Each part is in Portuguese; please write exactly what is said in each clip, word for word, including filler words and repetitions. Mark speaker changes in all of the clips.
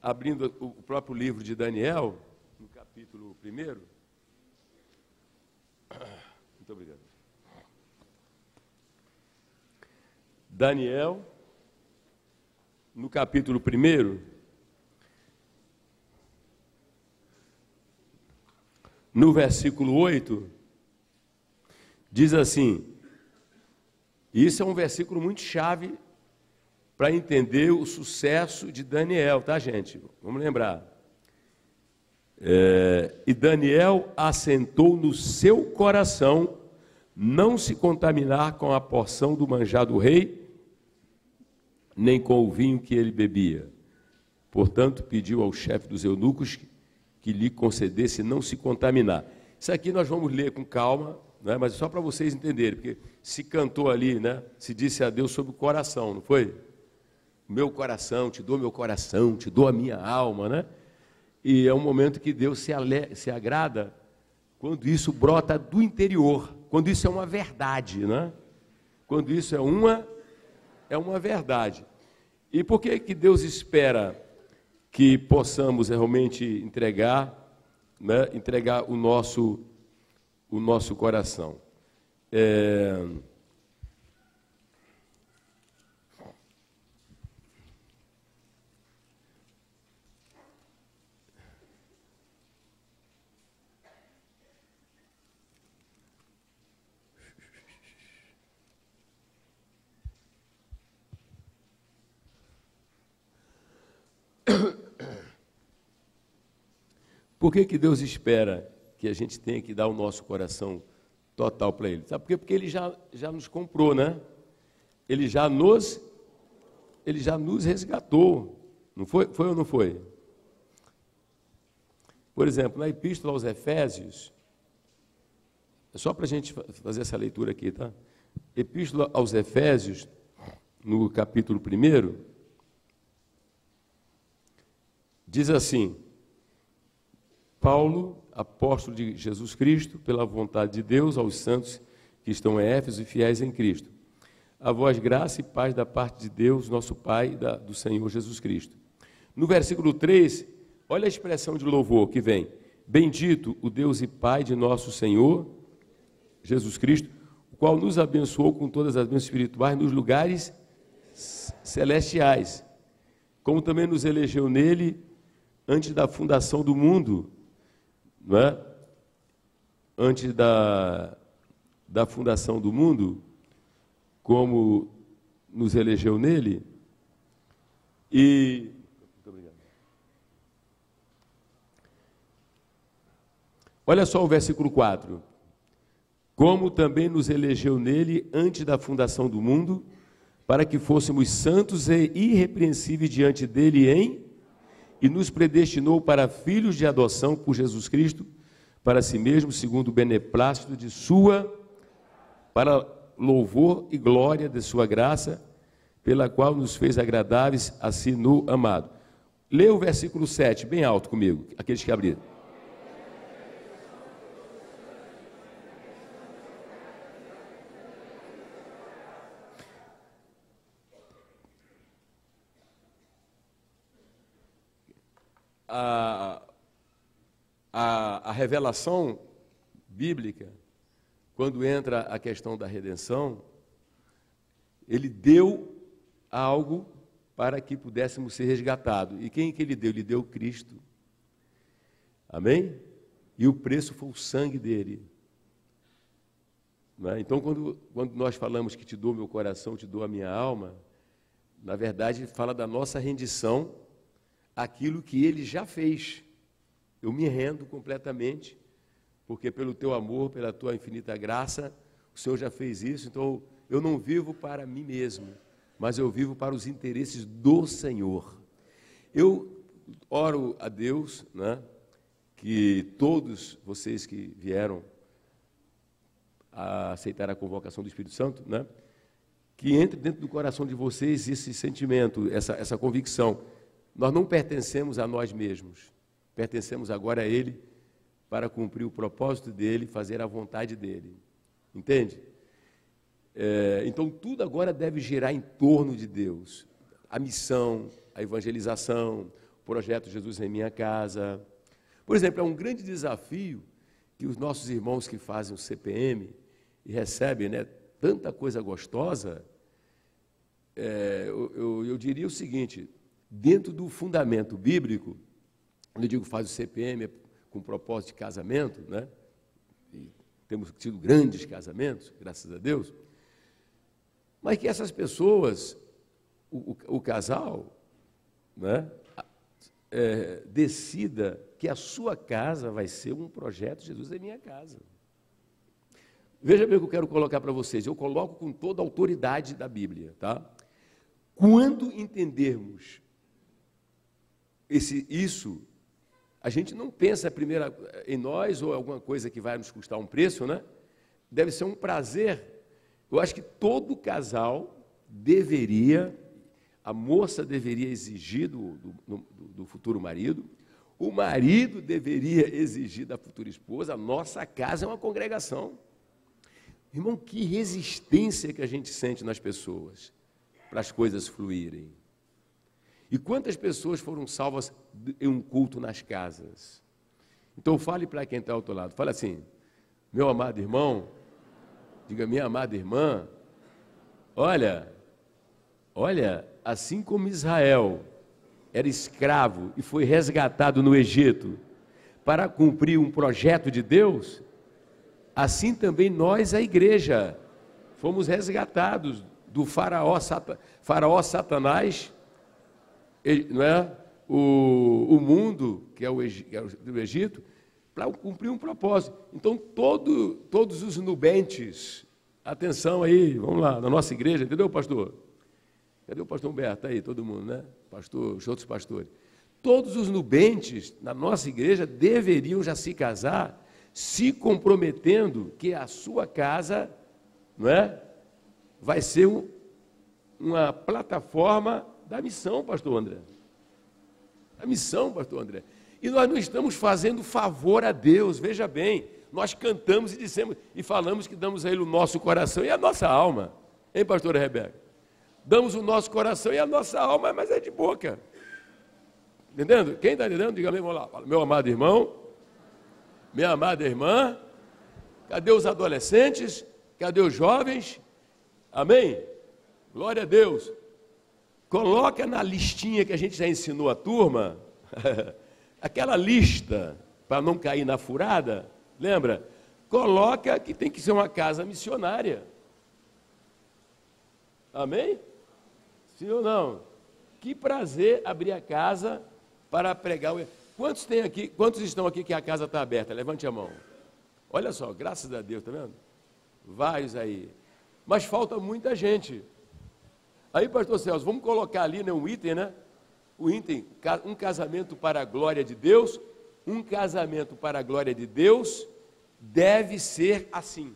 Speaker 1: abrindo o próprio livro de Daniel, no capítulo primeiro. Muito obrigado. Daniel, no capítulo primeiro, no versículo oito, diz assim, e isso é um versículo muito chave para entender o sucesso de Daniel, tá, gente? Vamos lembrar. É, e Daniel assentou no seu coração não se contaminar com a porção do manjar do rei, nem com o vinho que ele bebia. Portanto, pediu ao chefe dos eunucos que, que lhe concedesse não se contaminar. Isso aqui nós vamos ler com calma, né? Mas é só para vocês entenderem, porque se cantou ali, né? Se disse a Deus sobre o coração, não foi? Meu coração, te dou meu coração, te dou a minha alma, né? E é um momento que Deus se, ale... se agrada quando isso brota do interior, quando isso é uma verdade, né? Quando isso é uma, é uma verdade. E por que que Deus espera que possamos realmente entregar, né? Entregar o nosso, o nosso coração? É... Por que que Deus espera que a gente tenha que dar o nosso coração total para Ele? Sabe por quê? Porque Ele já, já nos comprou, né? Ele já nos, Ele já nos resgatou. Não foi, foi ou não foi? Por exemplo, na Epístola aos Efésios, é só para a gente fazer essa leitura aqui, tá? Epístola aos Efésios, no capítulo primeiro, diz assim, Paulo, apóstolo de Jesus Cristo, pela vontade de Deus, aos santos que estão em Éfeso e fiéis em Cristo. A vós graça e paz da parte de Deus, nosso Pai, e da, do Senhor Jesus Cristo. No versículo três, olha a expressão de louvor que vem. Bendito o Deus e Pai de nosso Senhor, Jesus Cristo, o qual nos abençoou com todas as bênçãos espirituais nos lugares celestiais, como também nos elegeu nele antes da fundação do mundo, não é? Antes da, da fundação do mundo, como nos elegeu nele, e muito obrigado. Olha só o versículo quatro, como também nos elegeu nele antes da fundação do mundo, para que fôssemos santos e irrepreensíveis diante dele em e nos predestinou para filhos de adoção por Jesus Cristo, para si mesmo, segundo o beneplácito de sua, para louvor e glória de sua graça, pela qual nos fez agradáveis a si no amado. Leia o versículo sete, bem alto comigo, aqueles que abriram. A, a, a revelação bíblica, quando entra a questão da redenção, ele deu algo para que pudéssemos ser resgatados. E quem que ele deu? Ele deu Cristo. Amém? E o preço foi o sangue dele. Não é? Então, quando, quando nós falamos que te dou meu coração, te dou a minha alma, na verdade, fala da nossa rendição aquilo que ele já fez. Eu me rendo completamente, porque pelo teu amor, pela tua infinita graça, o Senhor já fez isso, então eu não vivo para mim mesmo, mas eu vivo para os interesses do Senhor. Eu oro a Deus, né, que todos vocês que vieram a aceitar a convocação do Espírito Santo, né, que entre dentro do coração de vocês esse sentimento, essa, essa convicção. Nós não pertencemos a nós mesmos, pertencemos agora a Ele para cumprir o propósito dEle, fazer a vontade dEle. Entende? É, então, tudo agora deve girar em torno de Deus. A missão, a evangelização, projeto Jesus em Minha Casa. Por exemplo, é um grande desafio que os nossos irmãos que fazem o C P M e recebem, né, tanta coisa gostosa, é, eu, eu, eu diria o seguinte, dentro do fundamento bíblico, quando eu digo faz o C P M é com propósito de casamento, né, e temos tido grandes casamentos, graças a Deus, mas que essas pessoas, o, o, o casal, né, é, decida que a sua casa vai ser um projeto Jesus é Minha Casa. Veja bem o que eu quero colocar para vocês, eu coloco com toda a autoridade da Bíblia, tá? Quando entendermos esse, isso, a gente não pensa primeiro em nós ou alguma coisa que vai nos custar um preço, né? Deve ser um prazer. Eu acho que todo casal deveria, a moça deveria exigir do, do, do futuro marido, o marido deveria exigir da futura esposa, a nossa casa é uma congregação. Irmão, que resistência que a gente sente nas pessoas para as coisas fluírem. E quantas pessoas foram salvas em um culto nas casas? Então fale para quem está ao outro lado, fale assim, meu amado irmão, diga, minha amada irmã, olha, olha, assim como Israel era escravo e foi resgatado no Egito para cumprir um projeto de Deus, assim também nós, a igreja, fomos resgatados do faraó, sata, faraó Satanás, não é? o, o mundo, que é o, que é o do Egito, para cumprir um propósito. Então, todo, todos os nubentes, atenção aí, vamos lá, na nossa igreja, entendeu, pastor? Cadê o pastor Humberto? Aí, todo mundo, né? Pastor, os outros pastores. Todos os nubentes na nossa igreja deveriam já se casar, se comprometendo que a sua casa, não é, vai ser um, uma plataforma da missão, pastor André. A missão, pastor André. E nós não estamos fazendo favor a Deus, veja bem, nós cantamos e dissemos, e falamos que damos a Ele o nosso coração e a nossa alma. Hein, pastora Rebeca? Damos o nosso coração e a nossa alma, mas é de boca. Entendendo? Quem está entendendo? Diga, vamos lá. Meu amado irmão, minha amada irmã, cadê os adolescentes? Cadê os jovens? Amém? Glória a Deus. Coloca na listinha que a gente já ensinou a turma, aquela lista, para não cair na furada, lembra? Coloca que tem que ser uma casa missionária. Amém? Sim ou não? Que prazer abrir a casa para pregar o... Quantos tem aqui, quantos estão aqui que a casa está aberta? Levante a mão. Olha só, graças a Deus, tá vendo? Vários aí. Mas falta muita gente. Aí, pastor Celso, vamos colocar ali, né, um item, né? O item, um casamento para a glória de Deus, um casamento para a glória de Deus deve ser assim.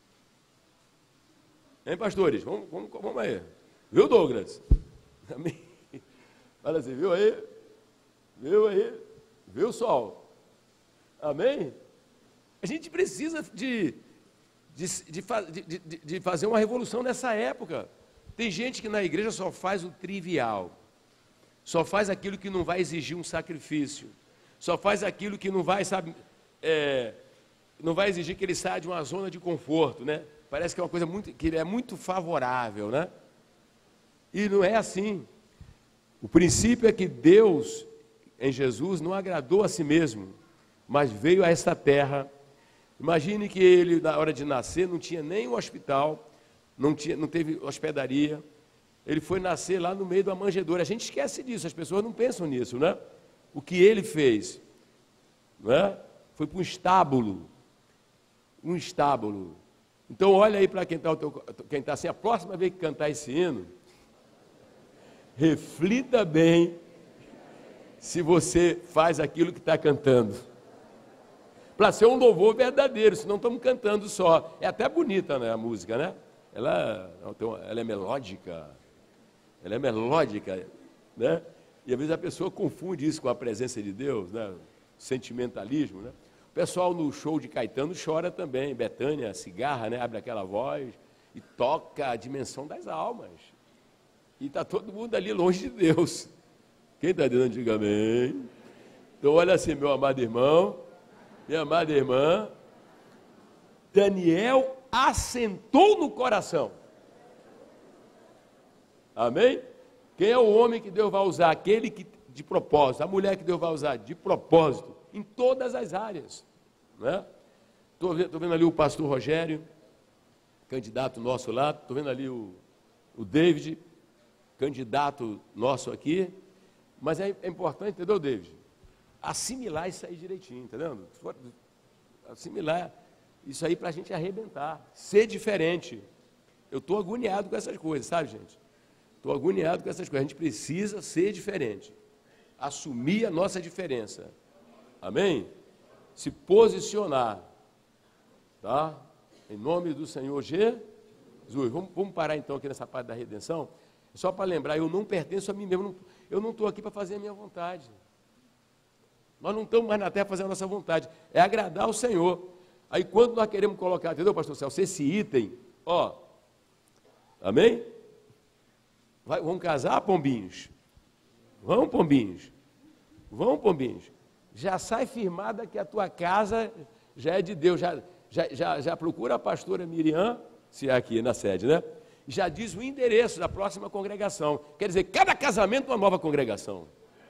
Speaker 1: Hein, pastores? Vamos, vamos, vamos aí. Viu, Douglas? Amém? Fala assim, viu aí? Viu aí? Viu, Sol? Amém? A gente precisa de, de, de, de, de, de fazer uma revolução nessa época. Tem gente que na igreja só faz o trivial, só faz aquilo que não vai exigir um sacrifício, só faz aquilo que não vai, sabe, é, não vai exigir que ele saia de uma zona de conforto, né? Parece que é uma coisa muito, que é muito favorável, né? E não é assim. O princípio é que Deus, em Jesus, não agradou a si mesmo, mas veio a esta terra. Imagine que ele, na hora de nascer, não tinha nem um hospital, não, tinha, não teve hospedaria, ele foi nascer lá no meio da manjedoura. A gente esquece disso, as pessoas não pensam nisso, né? O que ele fez, não é? Foi para um estábulo, um estábulo. Então olha aí para quem está quem tá assim, a próxima vez que cantar esse hino, reflita bem se você faz aquilo que está cantando. Para ser um louvor verdadeiro, senão estamos cantando só. É até bonita, né, a música, né? Ela, ela é melódica, ela é melódica, né? E às vezes a pessoa confunde isso com a presença de Deus, né? Sentimentalismo, né? O pessoal no show de Caetano chora também, Betânia, cigarra, né? Abre aquela voz e toca a dimensão das almas. E está todo mundo ali longe de Deus. Quem está dizendo, diga amém. Então, olha assim, meu amado irmão, minha amada irmã, Daniel assentou no coração. Amém? Quem é o homem que Deus vai usar? Aquele que de propósito, a mulher que Deus vai usar de propósito, em todas as áreas. Né? Estou vendo, vendo ali o pastor Rogério, candidato nosso lá, estou vendo ali o, o David, candidato nosso aqui, mas é, é importante, entendeu, David? Assimilar isso aí direitinho, entendeu? Assimilar isso aí para a gente arrebentar, ser diferente. Eu estou agoniado com essas coisas, sabe, gente? Estou agoniado com essas coisas. A gente precisa ser diferente, assumir a nossa diferença. Amém? Se posicionar, tá? Em nome do Senhor Jesus. Vamos, vamos parar então aqui nessa parte da redenção. Só para lembrar, eu não pertenço a mim mesmo. Eu não estou aqui para fazer a minha vontade. Nós não estamos mais na terra fazendo a nossa vontade. É agradar ao Senhor. Aí quando nós queremos colocar, entendeu, pastor Celso? Esse item, ó. Amém? Vai, vamos casar, pombinhos? Vamos, pombinhos? Vamos, pombinhos? Já sai firmada que a tua casa já é de Deus. Já, já, já, já procura a pastora Miriam, se é aqui na sede, né? Já diz o endereço da próxima congregação. Quer dizer, cada casamento é uma nova congregação.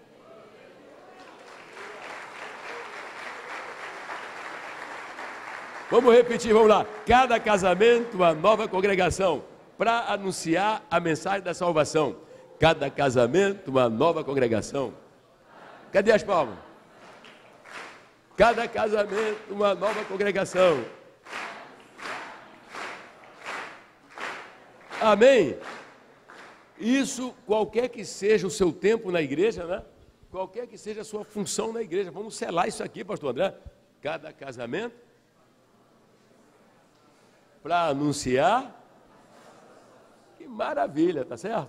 Speaker 1: Vamos repetir, vamos lá. Cada casamento, uma nova congregação, para anunciar a mensagem da salvação. Cada casamento, uma nova congregação. Cadê as palmas? Cada casamento, uma nova congregação. Amém? Isso, qualquer que seja o seu tempo na igreja, né? Qualquer que seja a sua função na igreja. Vamos selar isso aqui, pastor André. Cada casamento, para anunciar. Que maravilha, tá certo?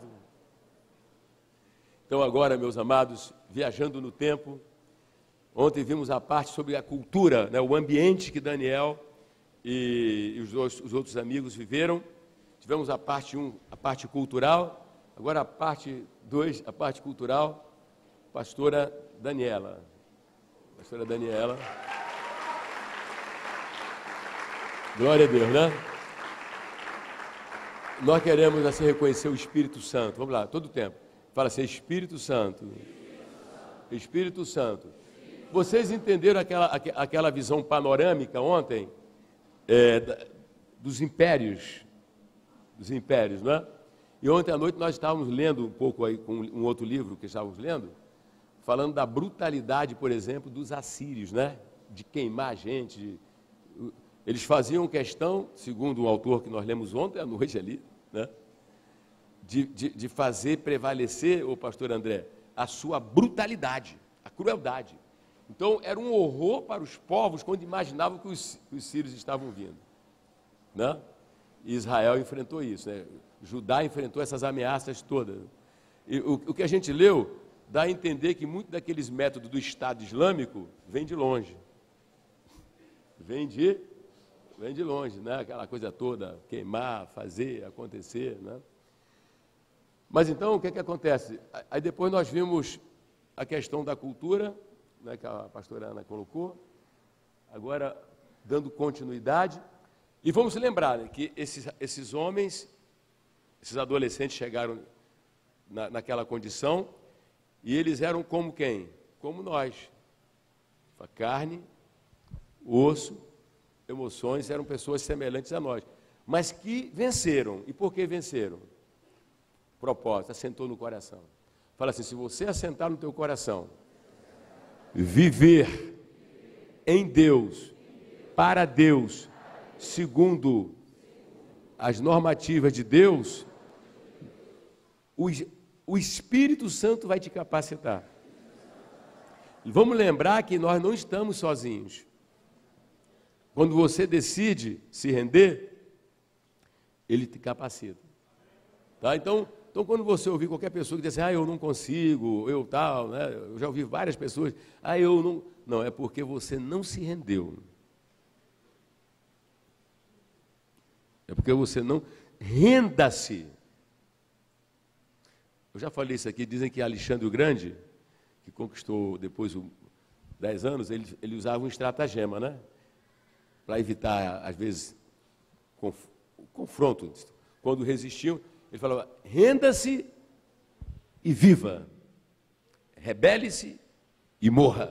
Speaker 1: Então agora, meus amados, viajando no tempo, ontem vimos a parte sobre a cultura, né, o ambiente que Daniel e, e os, dois, os outros amigos viveram. Tivemos a parte um, a parte cultural, agora a parte dois, a parte cultural, pastora Daniela. Pastora Daniela. Glória a Deus, né? Nós queremos assim reconhecer o Espírito Santo. Vamos lá, todo o tempo. Fala assim, Espírito Santo. Espírito Santo. Vocês entenderam aquela, aquela visão panorâmica ontem é, dos impérios, dos impérios, não é? E ontem à noite nós estávamos lendo um pouco aí com um outro livro que estávamos lendo, falando da brutalidade, por exemplo, dos assírios, né? De queimar a gente. De, eles faziam questão, segundo o autor que nós lemos ontem à noite ali, né? De, de, de fazer prevalecer, o pastor André, a sua brutalidade, a crueldade. Então, era um horror para os povos quando imaginavam que os, os sírios estavam vindo, né? E Israel enfrentou isso, né? Judá enfrentou essas ameaças todas. E o, o que a gente leu dá a entender que muito daqueles métodos do Estado Islâmico vem de longe. Vem de, vem de longe, né? Aquela coisa toda, queimar, fazer, acontecer, né? Mas então, o que é que acontece? Aí depois nós vimos a questão da cultura, né, que a pastora Ana colocou, agora dando continuidade, e vamos lembrar, né, que esses, esses homens, esses adolescentes chegaram na, naquela condição, e eles eram como quem? Como nós, a carne, osso, emoções, eram pessoas semelhantes a nós, mas que venceram. E por que venceram? Propósito, assentou no coração. Fala assim, se você assentar no teu coração, viver em Deus, para Deus, segundo as normativas de Deus, o, o Espírito Santo vai te capacitar. E vamos lembrar que nós não estamos sozinhos. Quando você decide se render, Ele te capacita. Tá? Então, então, quando você ouvir qualquer pessoa que diz assim, ah, eu não consigo, eu tal, né? Eu já ouvi várias pessoas, ah, eu não... Não, é porque você não se rendeu. É porque você não... Renda-se. Eu já falei isso aqui, dizem que Alexandre o Grande, conquistou depois os dez anos, ele, ele usava um estratagema, né? Para evitar, às vezes, conf, confronto. Quando resistiam, ele falava, renda-se e viva, rebele-se e morra.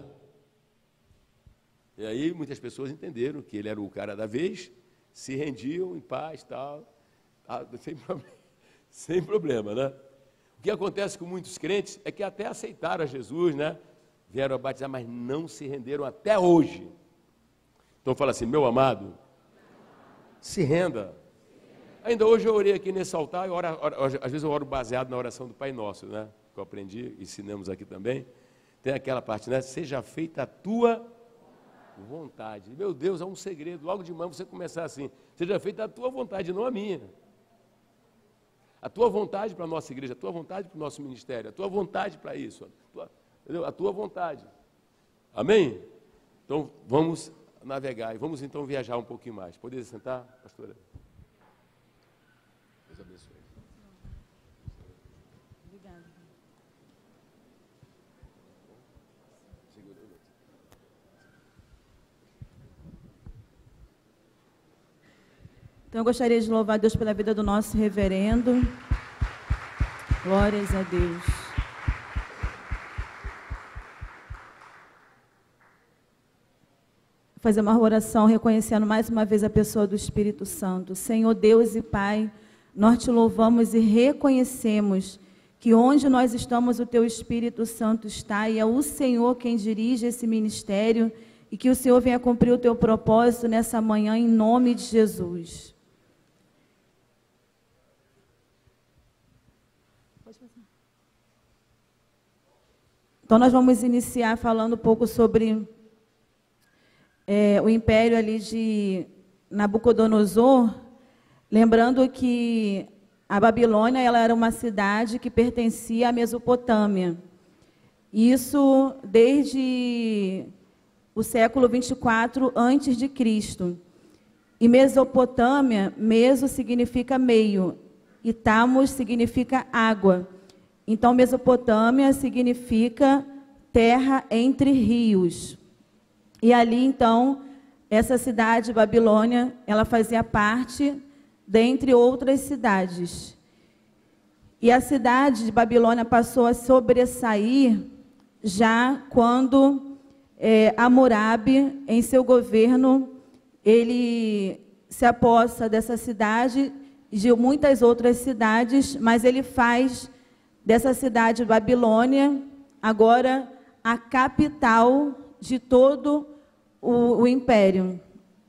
Speaker 1: E aí muitas pessoas entenderam que ele era o cara da vez, se rendiam em paz, tal, sem problema, sem problema, né? O que acontece com muitos crentes é que até aceitaram a Jesus, né? Vieram a batizar, mas não se renderam até hoje. Então fala assim, meu amado, se renda. Ainda hoje eu orei aqui nesse altar, e ora, ora, às vezes eu oro baseado na oração do Pai Nosso, né? Que eu aprendi, ensinamos aqui também. Tem aquela parte, né? Seja feita a tua vontade. Meu Deus, é um segredo. Logo de manhã você começar assim, seja feita a tua vontade, não a minha. A tua vontade para a nossa igreja, a tua vontade para o nosso ministério, a tua vontade para isso, a tua, entendeu? A tua vontade. Amém? Então, vamos navegar e vamos então viajar um pouquinho mais. Poderia sentar, pastora? Deus abençoe.
Speaker 2: Obrigada. Então, eu gostaria de louvar a Deus pela vida do nosso reverendo. Glórias a Deus. Vou fazer uma oração reconhecendo mais uma vez a pessoa do Espírito Santo. Senhor Deus e Pai, nós te louvamos e reconhecemos que onde nós estamos, o Teu Espírito Santo está, e é o Senhor quem dirige esse ministério, e que o Senhor venha cumprir o Teu propósito nessa manhã, em nome de Jesus. Então, nós vamos iniciar falando um pouco sobre é, o império ali de Nabucodonosor, lembrando que a Babilônia ela era uma cidade que pertencia à Mesopotâmia. Isso desde o século vinte e quatro antes de Cristo. E Mesopotâmia, meso significa meio, e Tamos significa água. Então, Mesopotâmia significa terra entre rios. E ali, então, essa cidade, Babilônia, ela fazia parte dentre outras cidades. E a cidade de Babilônia passou a sobressair já quando é, Hammurabi, em seu governo, ele se apossa dessa cidade e de muitas outras cidades, mas ele faz dessa cidade Babilônia agora a capital de todo o, o império.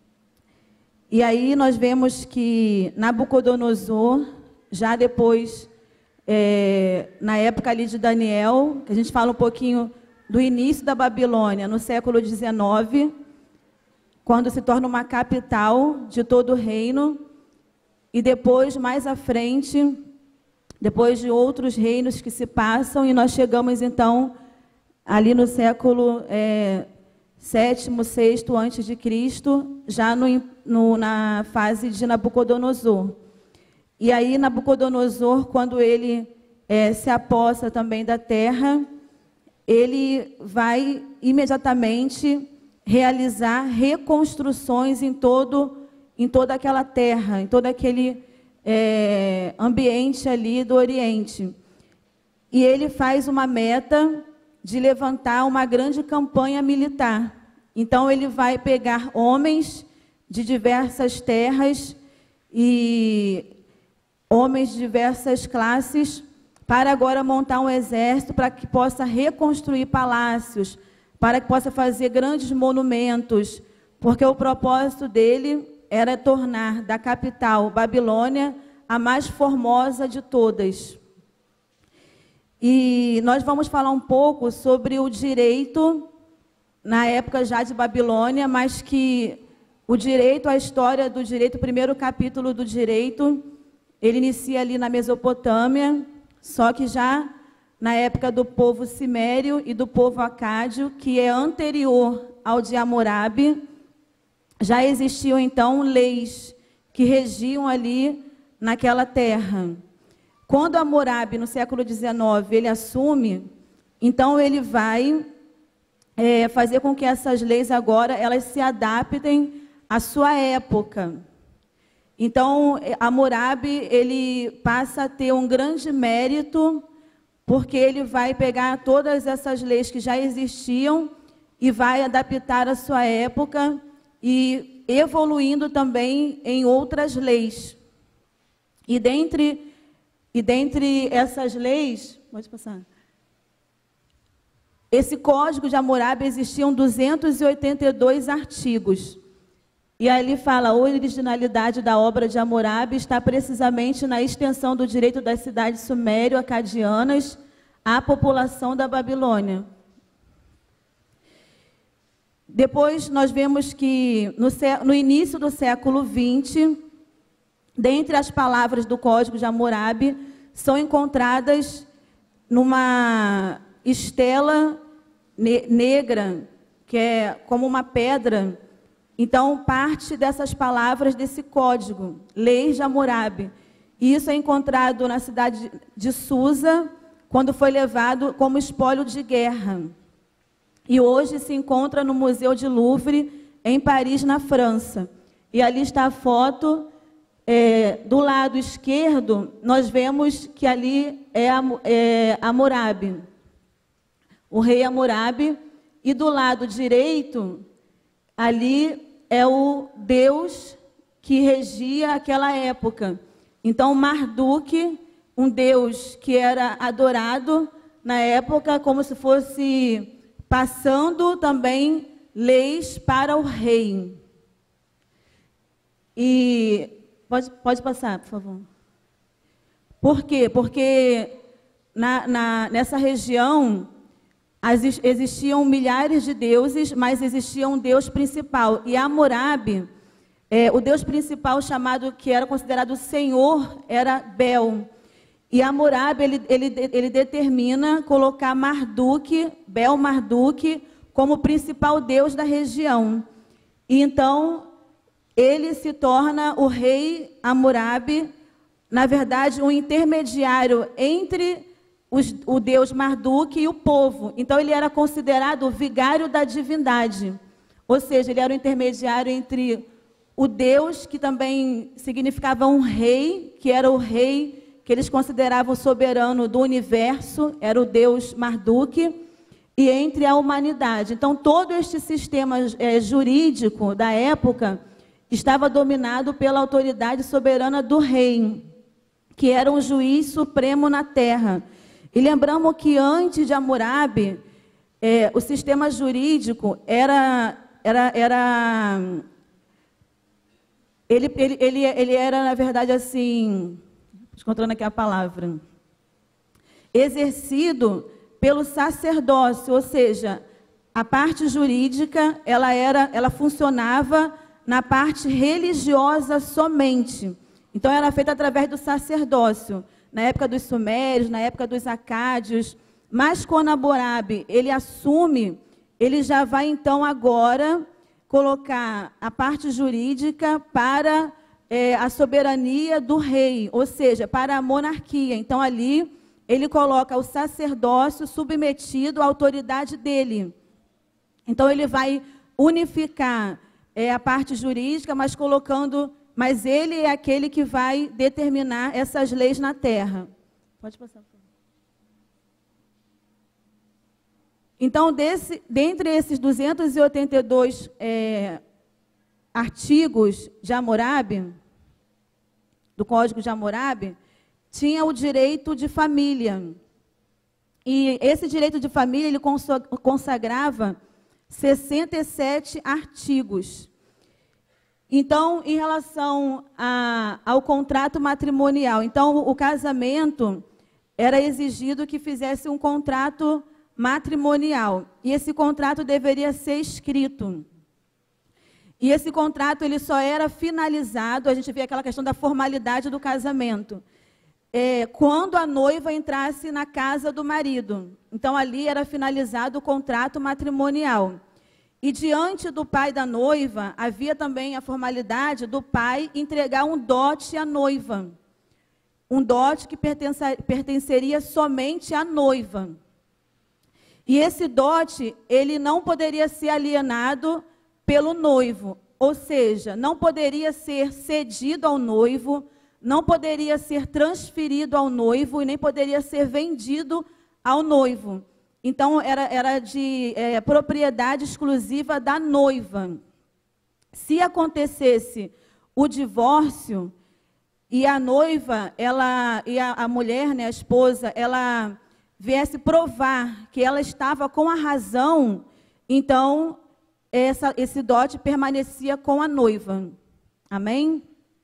Speaker 2: E aí nós vemos que Nabucodonosor, já depois, é, na época ali de Daniel, que a gente fala um pouquinho do início da Babilônia, no século dezenove, quando se torna uma capital de todo o reino, e depois, mais à frente, depois de outros reinos que se passam, e nós chegamos, então, ali no século é, sétimo, sexto antes de Cristo, já no, no, na fase de Nabucodonosor. E aí, Nabucodonosor, quando ele é, se apossa também da terra, ele vai imediatamente realizar reconstruções em, todo, em toda aquela terra, em todo aquele é, ambiente ali do Oriente. E ele faz uma meta de levantar uma grande campanha militar. Então, ele vai pegar homens de diversas terras e homens de diversas classes para agora montar um exército para que possa reconstruir palácios, para que possa fazer grandes monumentos, porque o propósito dele era tornar da capital Babilônia a mais formosa de todas. E nós vamos falar um pouco sobre o direito, na época já de Babilônia, mas que o direito, a história do direito, o primeiro capítulo do direito, ele inicia ali na Mesopotâmia, só que já na época do povo cimério e do povo acádio, que é anterior ao de Hammurabi, já existiam então leis que regiam ali naquela terra. Quando Hammurabi, no século dezenove, ele assume, Então, ele vai é, fazer com que essas leis agora elas se adaptem à sua época. Então, Hammurabi, ele passa a ter um grande mérito, porque ele vai pegar todas essas leis que já existiam e vai adaptar à sua época e evoluindo também em outras leis. E dentre, e dentre essas leis, pode passar. Esse Código de Hammurabi existiam duzentos e oitenta e dois artigos. E ali fala, a originalidade da obra de Hammurabi está precisamente na extensão do direito das cidades sumério-acadianas à população da Babilônia. Depois nós vemos que no, no início do século vinte, dentre as palavras do Código de Hammurabi, são encontradas numa estela ne negra, que é como uma pedra. Então, parte dessas palavras desse código, leis de Hammurabi. E isso é encontrado na cidade de Susa, quando foi levado como espólio de guerra. E hoje se encontra no Museu de Louvre, em Paris, na França. E ali está a foto. É, do lado esquerdo, nós vemos que ali é, é Hammurabi, o rei Hammurabi. E do lado direito, ali é o Deus que regia aquela época. Então, Marduk, um Deus que era adorado na época, como se fosse passando também leis para o rei. E pode, pode passar, por favor. Por quê? Porque na, na, nessa região existiam milhares de deuses, mas existia um Deus principal. E Hammurabi, é, o Deus principal chamado, que era considerado o Senhor, era Bel. E Hammurabi, ele, ele, ele determina colocar Marduk, Bel Marduk, como principal Deus da região. E então, ele se torna o rei Hammurabi, na verdade, um intermediário entre Os, o deus Marduk e o povo. Então, ele era considerado o vigário da divindade. Ou seja, ele era o intermediário entre o Deus, que também significava um rei, que era o rei que eles consideravam soberano do universo, era o deus Marduk, e entre a humanidade. Então, todo este sistema é, jurídico da época estava dominado pela autoridade soberana do rei, que era um juiz supremo na terra. E lembramos que antes de Hammurabi, é, o sistema jurídico era, era, era ele, ele, ele, ele era, na verdade, assim, encontrando aqui a palavra, exercido pelo sacerdócio, ou seja, a parte jurídica, ela, era, ela funcionava na parte religiosa somente. Então, era feita através do sacerdócio. Na época dos sumérios, na época dos acádios, mas quando Hammurabi, ele assume, ele já vai então agora colocar a parte jurídica para é, a soberania do rei, ou seja, para a monarquia. Então ali ele coloca o sacerdócio submetido à autoridade dele. Então ele vai unificar é, a parte jurídica, mas colocando... Mas ele é aquele que vai determinar essas leis na terra. Pode passar, por favor. Então, desse, dentre esses duzentos e oitenta e dois é, artigos de Hammurabi, do Código de Hammurabi, tinha o direito de família. E esse direito de família, ele consagrava sessenta e sete artigos. Então, em relação a, ao contrato matrimonial, então o casamento era exigido que fizesse um contrato matrimonial. E esse contrato deveria ser escrito. E esse contrato ele só era finalizado, a gente vê aquela questão da formalidade do casamento, é, quando a noiva entrasse na casa do marido. Então, ali era finalizado o contrato matrimonial. E diante do pai da noiva, havia também a formalidade do pai entregar um dote à noiva. Um dote que pertenceria somente à noiva. E esse dote, ele não poderia ser alienado pelo noivo, ou seja, não poderia ser cedido ao noivo, não poderia ser transferido ao noivo e nem poderia ser vendido ao noivo. Então, era, era de é, propriedade exclusiva da noiva. Se acontecesse o divórcio e a noiva, ela, e a, a mulher, né, a esposa, ela viesse provar que ela estava com a razão, então essa, esse dote permanecia com a noiva. Amém?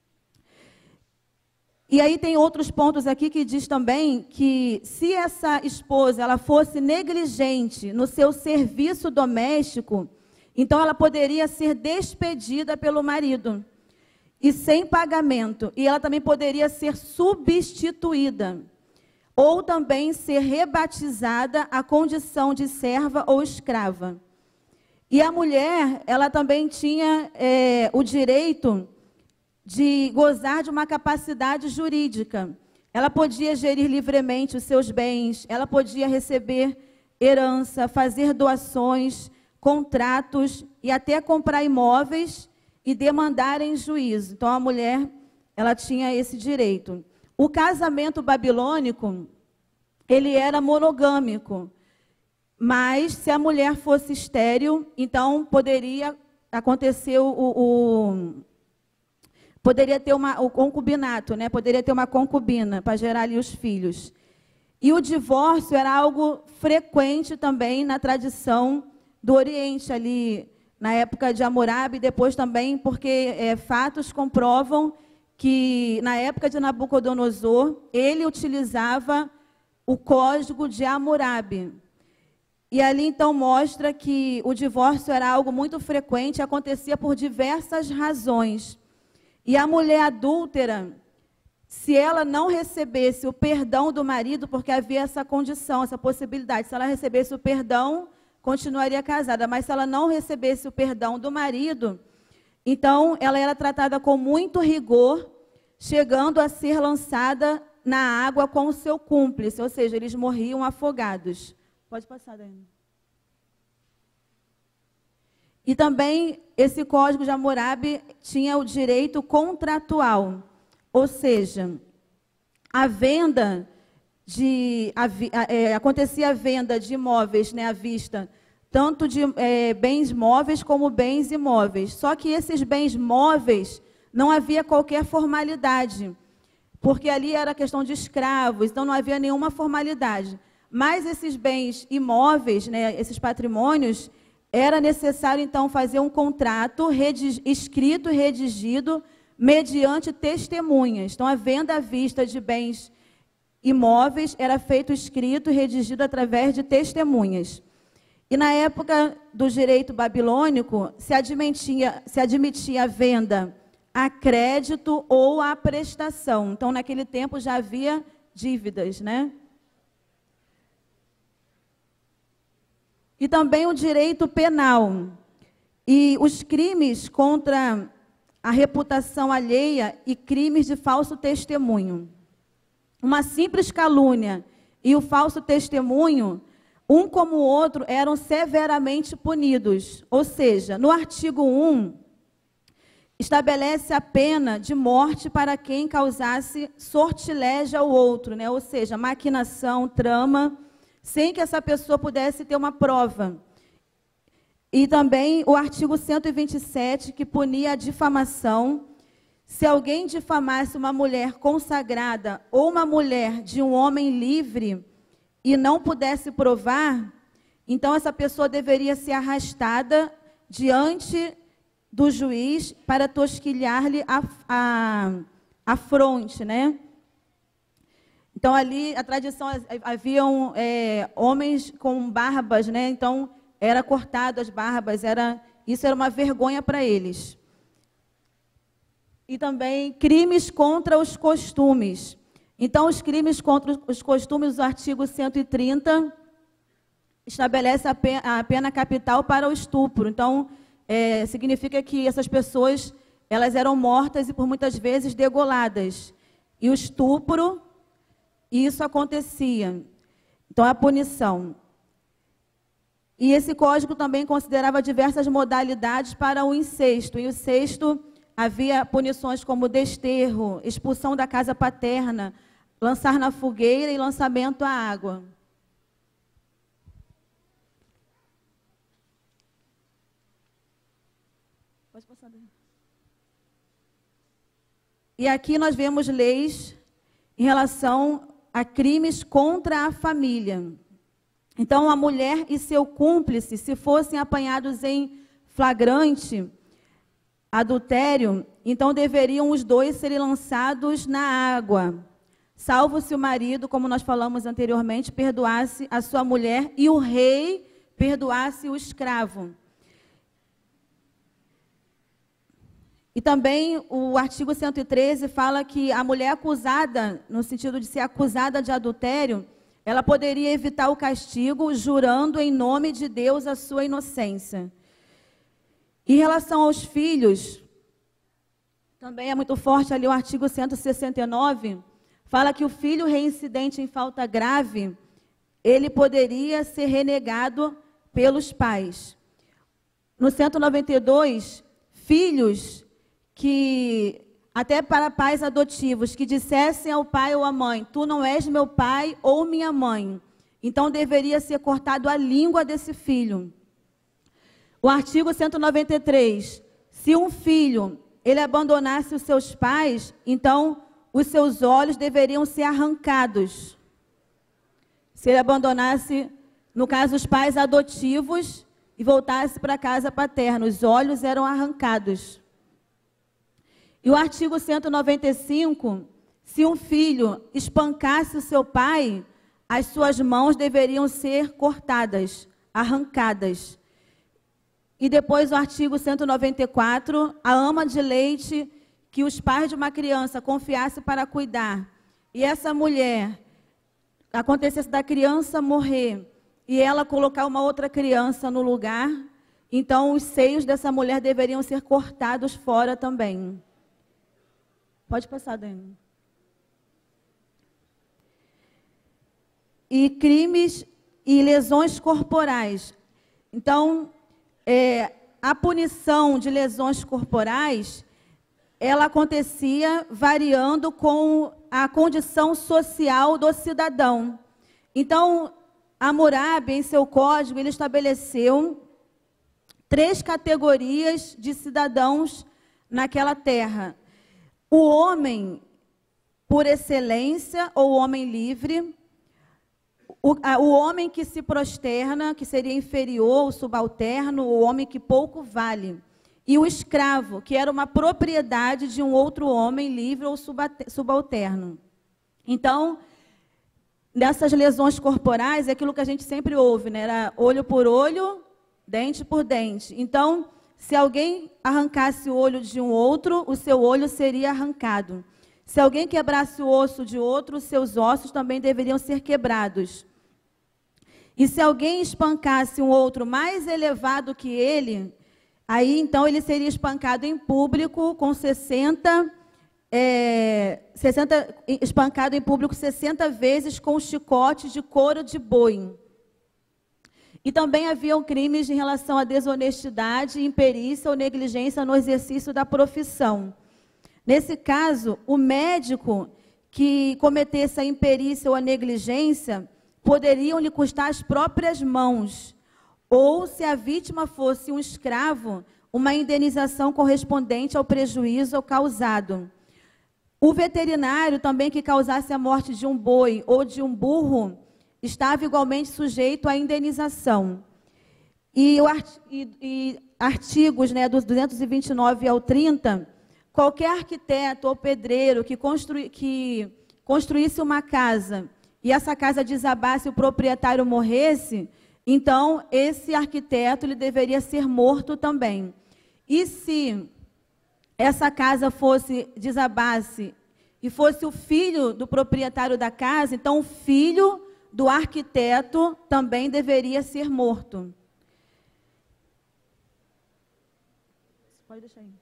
Speaker 2: E aí tem outros pontos aqui que diz também que se essa esposa ela fosse negligente no seu serviço doméstico, então ela poderia ser despedida pelo marido e sem pagamento, e ela também poderia ser substituída ou também ser rebatizada à condição de serva ou escrava. E a mulher, ela também tinha é, o direito de gozar de uma capacidade jurídica. Ela podia gerir livremente os seus bens, ela podia receber herança, fazer doações, contratos e até comprar imóveis e demandar em juízo. Então, a mulher, ela tinha esse direito. O casamento babilônico, ele era monogâmico, mas se a mulher fosse estéril, então poderia acontecer o... o Poderia ter uma, o concubinato, né? Poderia ter uma concubina para gerar ali os filhos. E o divórcio era algo frequente também na tradição do Oriente, ali na época de Hammurabi, depois também, porque é, fatos comprovam que na época de Nabucodonosor, ele utilizava o código de Hammurabi. E ali então mostra que o divórcio era algo muito frequente, acontecia por diversas razões. E a mulher adúltera, se ela não recebesse o perdão do marido, porque havia essa condição, essa possibilidade, se ela recebesse o perdão, continuaria casada, mas se ela não recebesse o perdão do marido, então ela era tratada com muito rigor, chegando a ser lançada na água com o seu cúmplice, ou seja, eles morriam afogados. Pode passar, Daiane. E também esse código de Hammurabi tinha o direito contratual, ou seja, a venda de a, é, acontecia a venda de imóveis, né, à vista, tanto de é, bens móveis como bens imóveis. Só que esses bens móveis não havia qualquer formalidade, porque ali era questão de escravos, então não havia nenhuma formalidade. Mas esses bens imóveis, né, esses patrimônios, era necessário, então, fazer um contrato escrito e redigido mediante testemunhas. Então, a venda à vista de bens imóveis era feito escrito e redigido através de testemunhas. E, na época do direito babilônico, se admitia, se admitia a venda a crédito ou a prestação. Então, naquele tempo, já havia dívidas, né? E também o direito penal. E os crimes contra a reputação alheia e crimes de falso testemunho. Uma simples calúnia e o falso testemunho, um como o outro, eram severamente punidos. Ou seja, no artigo um, estabelece a pena de morte para quem causasse sortilégio ao outro, né? Ou seja, maquinação, trama, sem que essa pessoa pudesse ter uma prova. E também o artigo cento e vinte e sete, que punia a difamação. Se alguém difamasse uma mulher consagrada ou uma mulher de um homem livre e não pudesse provar, então essa pessoa deveria ser arrastada diante do juiz para tosquilhar-lhe a, a, a fronte, né? Então, ali, a tradição, haviam é, homens com barbas, né? Então, era cortado as barbas, era, isso era uma vergonha para eles. E também crimes contra os costumes. Então, os crimes contra os costumes, o artigo cento e trinta, estabelece a pena, a pena capital para o estupro. Então, é, significa que essas pessoas, elas eram mortas e, por muitas vezes, degoladas. E o estupro... E isso acontecia. Então, a punição. E esse código também considerava diversas modalidades para o incesto. E o incesto havia punições como desterro, expulsão da casa paterna, lançar na fogueira e lançamento à água. Pode passar daí. E aqui nós vemos leis em relação a crimes contra a família. Então, a mulher e seu cúmplice, se fossem apanhados em flagrante adultério, então deveriam os dois serem lançados na água, salvo se o marido, como nós falamos anteriormente, perdoasse a sua mulher e o rei perdoasse o escravo. E também o artigo cento e treze fala que a mulher acusada, no sentido de ser acusada de adultério, ela poderia evitar o castigo jurando em nome de Deus a sua inocência. Em relação aos filhos, também é muito forte ali o artigo cento e sessenta e nove, fala que o filho reincidente em falta grave, ele poderia ser renegado pelos pais. No cento e noventa e dois, filhos que, até para pais adotivos, que dissessem ao pai ou à mãe, tu não és meu pai ou minha mãe, então deveria ser cortado a língua desse filho. O artigo cento e noventa e três, se um filho, ele abandonasse os seus pais, então os seus olhos deveriam ser arrancados. Se ele abandonasse, no caso, os pais adotivos e voltasse para a casa paterna, os olhos eram arrancados. E o artigo cento e noventa e cinco, se um filho espancasse o seu pai, as suas mãos deveriam ser cortadas, arrancadas. E depois o artigo cento e noventa e quatro, a ama de leite que os pais de uma criança confiassem para cuidar, e essa mulher, acontecesse da criança morrer, e ela colocar uma outra criança no lugar, então os seios dessa mulher deveriam ser cortados fora também. Pode passar, Dani. E crimes e lesões corporais. Então, é, a punição de lesões corporais, ela acontecia variando com a condição social do cidadão. Então, Hammurabi, em seu código, ele estabeleceu três categorias de cidadãos naquela terra. O homem por excelência, ou homem livre, o, a, o homem que se prosterna, que seria inferior, o subalterno, o homem que pouco vale, e o escravo, que era uma propriedade de um outro homem livre ou subalterno. Então, nessas lesões corporais, é aquilo que a gente sempre ouve, né? Era olho por olho, dente por dente. Então, se alguém arrancasse o olho de um outro, o seu olho seria arrancado. Se alguém quebrasse o osso de outro, os seus ossos também deveriam ser quebrados. E se alguém espancasse um outro mais elevado que ele, aí então ele seria espancado em público com sessenta, é, sessenta, espancado em público sessenta vezes com chicotes de couro de boi. E também haviam crimes em relação à desonestidade, imperícia ou negligência no exercício da profissão. Nesse caso, o médico que cometesse a imperícia ou a negligência poderiam lhe custar as próprias mãos. Ou, se a vítima fosse um escravo, uma indenização correspondente ao prejuízo causado. O veterinário também que causasse a morte de um boi ou de um burro estava igualmente sujeito à indenização. E, o art, e, e artigos, né, dos duzentos e vinte e nove ao trinta, qualquer arquiteto ou pedreiro que, construi, que construísse uma casa e essa casa desabasse e o proprietário morresse, então esse arquiteto ele deveria ser morto também. E se essa casa fosse desabasse e fosse o filho do proprietário da casa, então o filho do arquiteto também deveria ser morto. Pode deixar aí.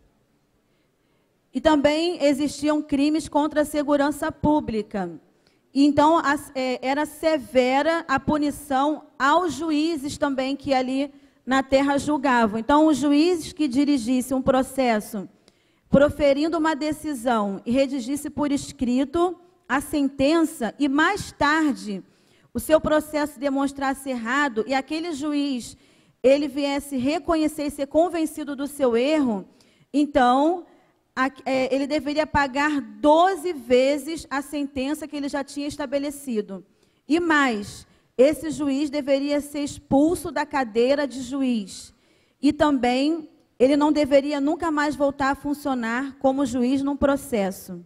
Speaker 2: E também existiam crimes contra a segurança pública. Então, a, é, era severa a punição aos juízes também que ali na terra julgavam. Então, os juízes que dirigissem um processo, proferindo uma decisão e redigisse por escrito a sentença, e mais tarde o seu processo demonstrasse errado, e aquele juiz, ele viesse reconhecer e ser convencido do seu erro, então, a, é, ele deveria pagar doze vezes a sentença que ele já tinha estabelecido. E mais, esse juiz deveria ser expulso da cadeira de juiz. E também, ele não deveria nunca mais voltar a funcionar como juiz num processo.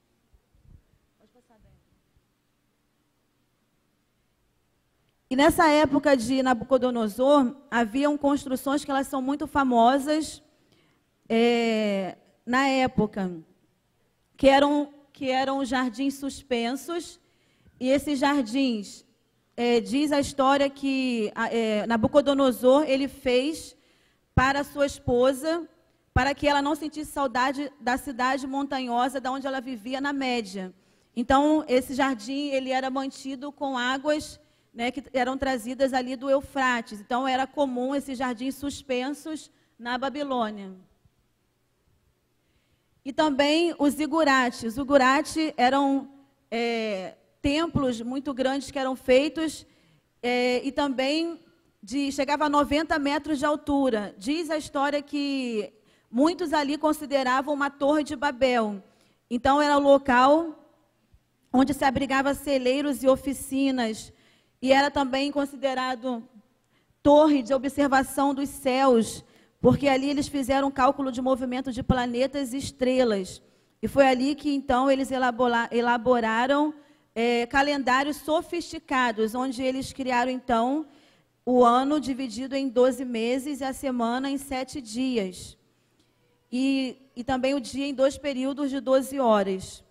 Speaker 2: E nessa época de Nabucodonosor, haviam construções que elas são muito famosas é, na época, que eram, que eram jardins suspensos, e esses jardins, é, diz a história que é, Nabucodonosor, ele fez para a sua esposa, para que ela não sentisse saudade da cidade montanhosa da onde ela vivia na Média. Então, esse jardim, ele era mantido com águas, né, que eram trazidas ali do Eufrates. Então, era comum esses jardins suspensos na Babilônia. E também os zigurates. Os zigurates eram é, templos muito grandes que eram feitos é, e também de, chegava a noventa metros de altura. Diz a história que muitos ali consideravam uma torre de Babel. Então, era o local onde se abrigava celeiros e oficinas, e era também considerado torre de observação dos céus, porque ali eles fizeram cálculo de movimento de planetas e estrelas. E foi ali que, então, eles elaboraram é, calendários sofisticados, onde eles criaram, então, o ano dividido em doze meses e a semana em sete dias. E, e também o dia em dois períodos de doze horas.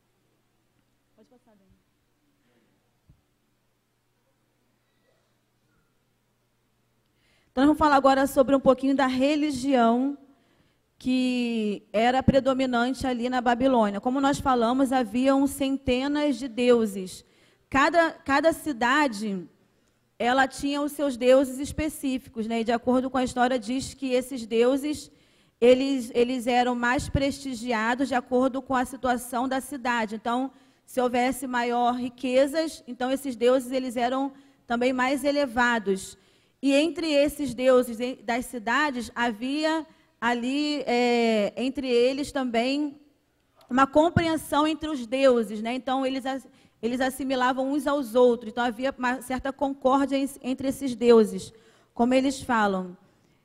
Speaker 2: Então, vamos falar agora sobre um pouquinho da religião que era predominante ali na Babilônia. Como nós falamos, haviam centenas de deuses. Cada, cada cidade, ela tinha os seus deuses específicos, né? E de acordo com a história, diz que esses deuses, eles, eles eram mais prestigiados de acordo com a situação da cidade. Então, se houvesse maior riquezas, então esses deuses, eles eram também mais elevados. E entre esses deuses das cidades, havia ali, é, entre eles também, uma compreensão entre os deuses, né? Então, eles, eles assimilavam uns aos outros. Então, havia uma certa concórdia entre esses deuses, como eles falam.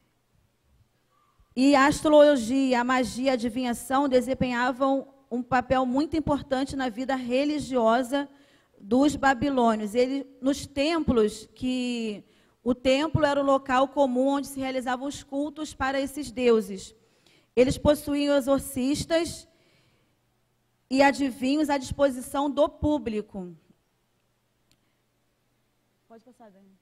Speaker 2: E a astrologia, a magia, a adivinhação desempenhavam um papel muito importante na vida religiosa dos babilônios. Ele, nos templos que... O templo era o local comum onde se realizavam os cultos para esses deuses. Eles possuíam exorcistas e adivinhos à disposição do público. Pode passar, Dani.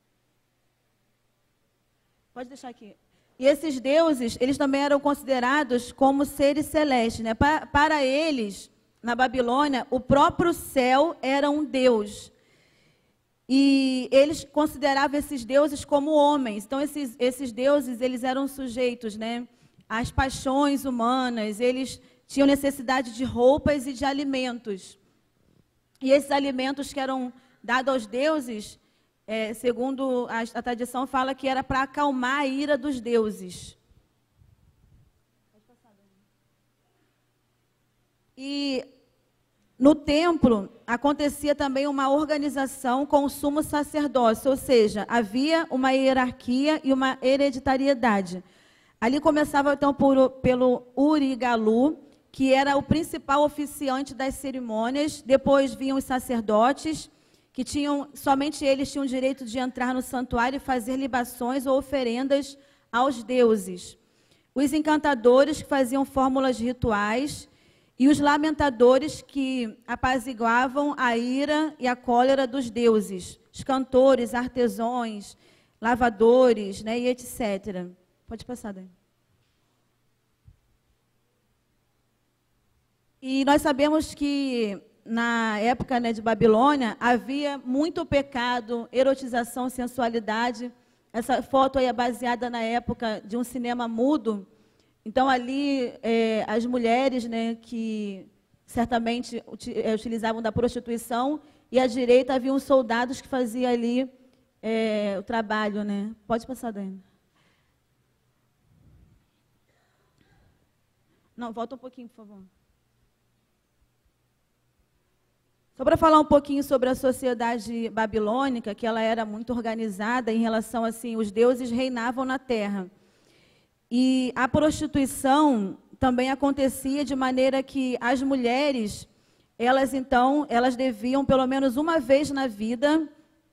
Speaker 2: Pode deixar aqui. E esses deuses, eles também eram considerados como seres celestes, né? Para, para eles, na Babilônia, o próprio céu era um deus. E eles consideravam esses deuses como homens. Então, esses, esses deuses, eles eram sujeitos, né, às paixões humanas, eles tinham necessidade de roupas e de alimentos. E esses alimentos que eram dados aos deuses, é, segundo a, a tradição, fala que era para acalmar a ira dos deuses. E no templo acontecia também uma organização com o sumo sacerdócio, ou seja, havia uma hierarquia e uma hereditariedade. Ali começava então por, pelo Uri-Galu, que era o principal oficiante das cerimônias. Depois vinham os sacerdotes, que tinham, somente eles tinham o direito de entrar no santuário e fazer libações ou oferendas aos deuses. Os encantadores, que faziam fórmulas rituais, e os lamentadores, que apaziguavam a ira e a cólera dos deuses, os cantores, artesãos, lavadores, né, e etcétera. Pode passar, Dani. E nós sabemos que na época, né, de Babilônia, havia muito pecado, erotização, sensualidade. Essa foto aí é baseada na época de um cinema mudo. Então, ali, é, as mulheres, né, que certamente utilizavam da prostituição, e à direita haviam soldados que faziam ali é, o trabalho, né? Pode passar, Dani. Não, volta um pouquinho, por favor. Só para falar um pouquinho sobre a sociedade babilônica, que ela era muito organizada em relação, assim, os deuses reinavam na terra. E a prostituição também acontecia de maneira que as mulheres, elas então, elas deviam pelo menos uma vez na vida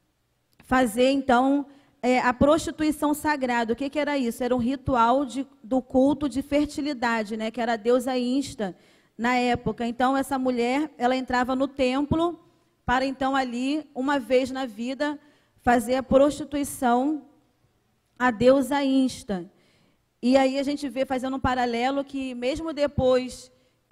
Speaker 2: fazer então é, a prostituição sagrada. O que, que era isso? Era um ritual de, do culto de fertilidade, né? Que era a deusa Insta na época. Então essa mulher, ela entrava no templo para então ali uma vez na vida fazer a prostituição à deusa Insta. E aí a gente vê, fazendo um paralelo, que mesmo depois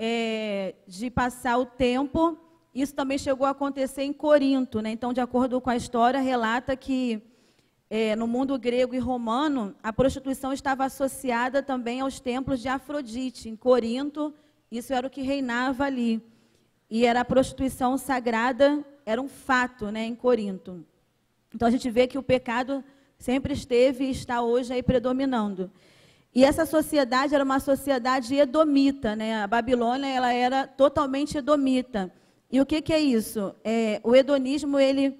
Speaker 2: é, de passar o tempo, isso também chegou a acontecer em Corinto, né? Então, de acordo com a história, relata que é, no mundo grego e romano, a prostituição estava associada também aos templos de Afrodite. Em Corinto, isso era o que reinava ali. E era a prostituição sagrada, era um fato, né, em Corinto. Então, a gente vê que o pecado sempre esteve e está hoje aí predominando. E essa sociedade era uma sociedade edomita, né? A Babilônia, ela era totalmente edomita. E o que, que é isso? É, o hedonismo, ele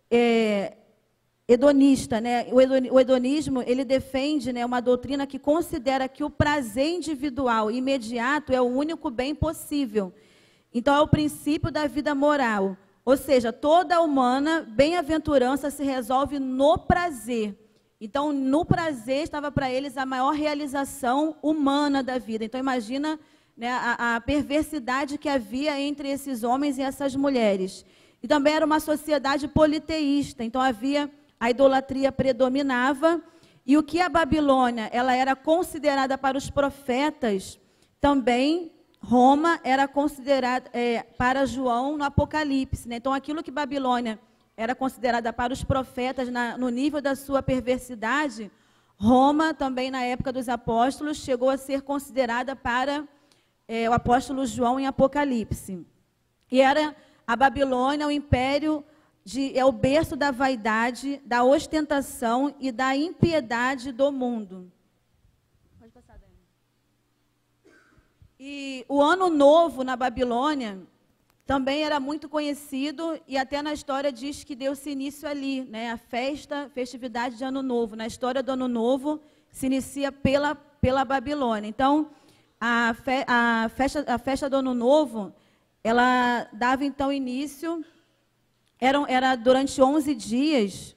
Speaker 2: é hedonista, né? O, hedon, o hedonismo, ele defende, né, uma doutrina que considera que o prazer individual imediato é o único bem possível. Então, é o princípio da vida moral. Ou seja, toda humana bem-aventurança se resolve no prazer. Então, no prazer estava para eles a maior realização humana da vida. Então, imagina, né, a, a perversidade que havia entre esses homens e essas mulheres. E também era uma sociedade politeísta. Então, havia a idolatria predominava. E o que a Babilônia ela era considerada para os profetas, também Roma era considerada é, para João no Apocalipse, né? Então, aquilo que Babilônia era considerada para os profetas na, no nível da sua perversidade, Roma, também na época dos apóstolos, chegou a ser considerada para é, o apóstolo João em Apocalipse. E era a Babilônia, o império, de, é o berço da vaidade, da ostentação e da impiedade do mundo. Pode passar, Dani. E o ano novo na Babilônia também era muito conhecido, e até na história diz que deu-se início ali, né? A festa, festividade de Ano Novo. Na história do Ano Novo, se inicia pela, pela Babilônia. Então, a, fe, a, festa, a festa do Ano Novo, ela dava então início, era, era durante onze dias,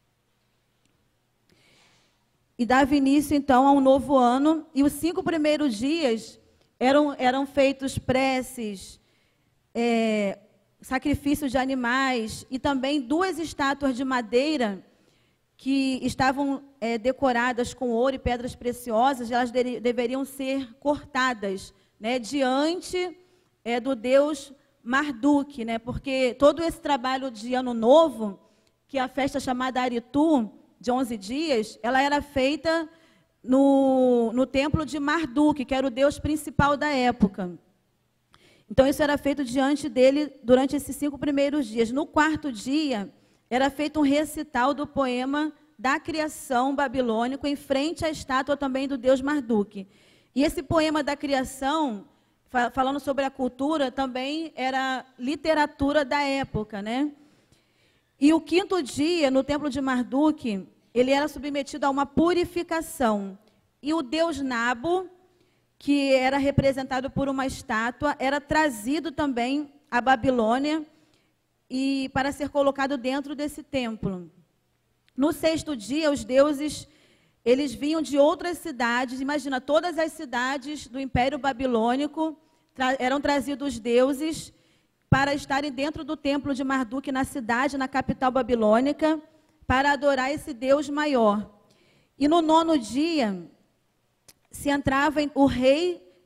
Speaker 2: e dava início então a um novo ano, e os cinco primeiros dias eram, eram feitos preces, É, sacrifícios de animais, e também duas estátuas de madeira que estavam é, decoradas com ouro e pedras preciosas, elas de, deveriam ser cortadas, né, diante é, do deus Marduk, né, porque todo esse trabalho de Ano Novo, que é a festa chamada Aritu, de onze dias, ela era feita no, no templo de Marduk, que era o deus principal da época. Então, isso era feito diante dele durante esses cinco primeiros dias. No quarto dia, era feito um recital do poema da criação babilônico em frente à estátua também do deus Marduk. E esse poema da criação, falando sobre a cultura, também era literatura da época, né? E o quinto dia, no templo de Marduk, ele era submetido a uma purificação. E o deus Nabo, que era representado por uma estátua, era trazido também à Babilônia e para ser colocado dentro desse templo. No sexto dia, os deuses, eles vinham de outras cidades. Imagina, todas as cidades do Império Babilônico tra- eram trazidos deuses para estarem dentro do templo de Marduk, na cidade, na capital babilônica, para adorar esse Deus maior. E no nono dia se entrava o rei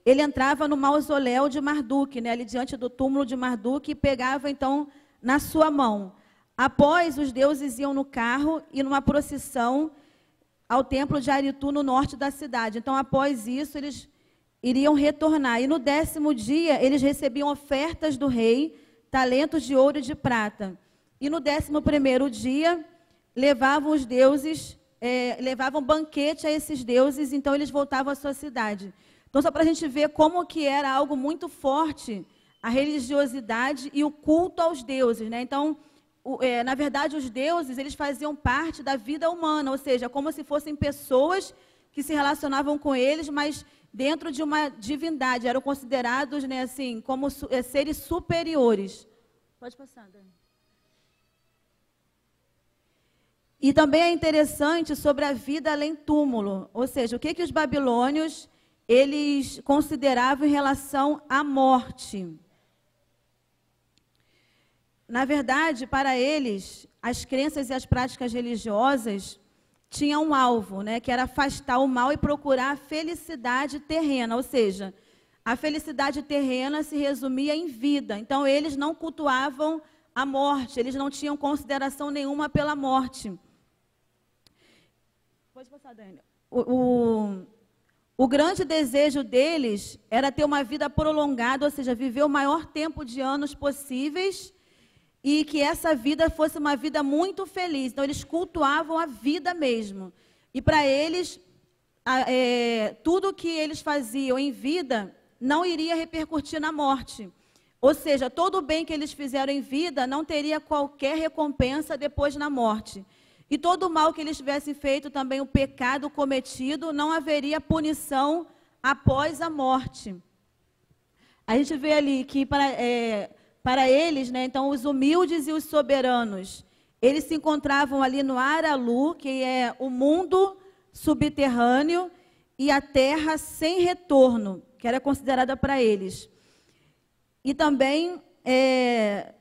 Speaker 2: ele entrava no mausoléu de Marduk, né, ali diante do túmulo de Marduk, e pegava, então, na sua mão. Após, os deuses iam no carro e numa procissão ao templo de Aritu, no norte da cidade. Então, após isso, eles iriam retornar. E no décimo dia, eles recebiam ofertas do rei, talentos de ouro e de prata. E no décimo primeiro dia, levavam os deuses, é, levavam banquete a esses deuses, então eles voltavam à sua cidade. Então, só para a gente ver como que era algo muito forte, a religiosidade e o culto aos deuses, né? Então, o, é, na verdade, os deuses, eles faziam parte da vida humana, ou seja, como se fossem pessoas que se relacionavam com eles, mas dentro de uma divindade, eram considerados, né, assim, como é, seres superiores. Pode passar, Dani. E também é interessante sobre a vida além túmulo, ou seja, o que, que os babilônios eles consideravam em relação à morte. Na verdade, para eles, as crenças e as práticas religiosas tinham um alvo, né, que era afastar o mal e procurar a felicidade terrena, ou seja, a felicidade terrena se resumia em vida. Então, eles não cultuavam a morte, eles não tinham consideração nenhuma pela morte. Pode passar, Dani. O, o, o grande desejo deles era ter uma vida prolongada, ou seja, viver o maior tempo de anos possíveis e que essa vida fosse uma vida muito feliz. Então, eles cultuavam a vida mesmo. E para eles, a, é, tudo que eles faziam em vida não iria repercutir na morte. Ou seja, todo o bem que eles fizeram em vida não teria qualquer recompensa depois na morte. E todo o mal que eles tivessem feito, também o pecado cometido, não haveria punição após a morte. A gente vê ali que para, é, para eles, né, então, os humildes e os soberanos, eles se encontravam ali no Aralu, que é o mundo subterrâneo, e a terra sem retorno, que era considerada para eles. E também é,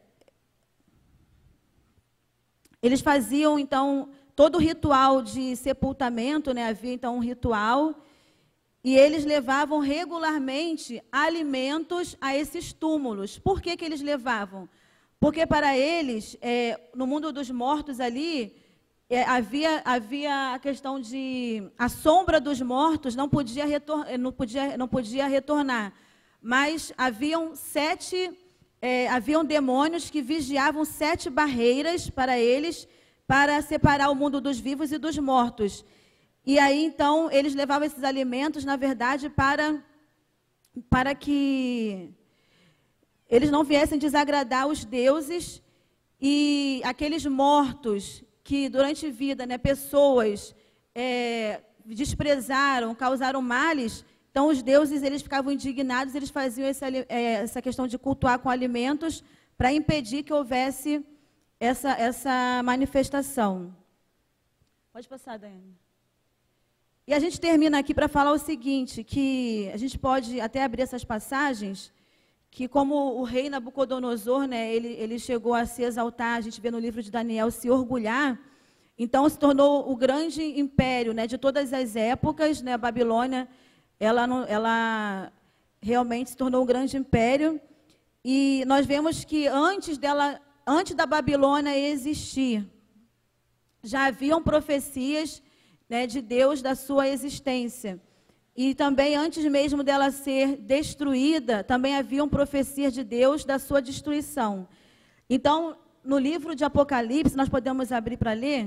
Speaker 2: eles faziam, então, todo o ritual de sepultamento, né? Havia, então, um ritual, e eles levavam regularmente alimentos a esses túmulos. Por que que eles levavam? Porque para eles, é, no mundo dos mortos ali, é, havia, havia a questão de... A sombra dos mortos não podia, retor, não podia, não podia retornar. Mas haviam sete, é, haviam demônios que vigiavam sete barreiras para eles, para separar o mundo dos vivos e dos mortos. E aí, então, eles levavam esses alimentos, na verdade, para, para que eles não viessem desagradar os deuses, e aqueles mortos que, durante a vida, né, pessoas é, desprezaram, causaram males. Então, os deuses, eles ficavam indignados, eles faziam essa, essa questão de cultuar com alimentos para impedir que houvesse essa, essa manifestação. Pode passar, Daiane. E a gente termina aqui para falar o seguinte, que a gente pode até abrir essas passagens, que como o rei Nabucodonosor, né, ele, ele chegou a se exaltar, a gente vê no livro de Daniel, se orgulhar, então se tornou o grande império, né, de todas as épocas, né, a Babilônia, Ela, ela realmente se tornou um grande império, e nós vemos que antes dela, antes da Babilônia existir, já haviam profecias, né, de Deus da sua existência. E também antes mesmo dela ser destruída, também haviam profecias de Deus da sua destruição. Então, no livro de Apocalipse, nós podemos abrir para ler.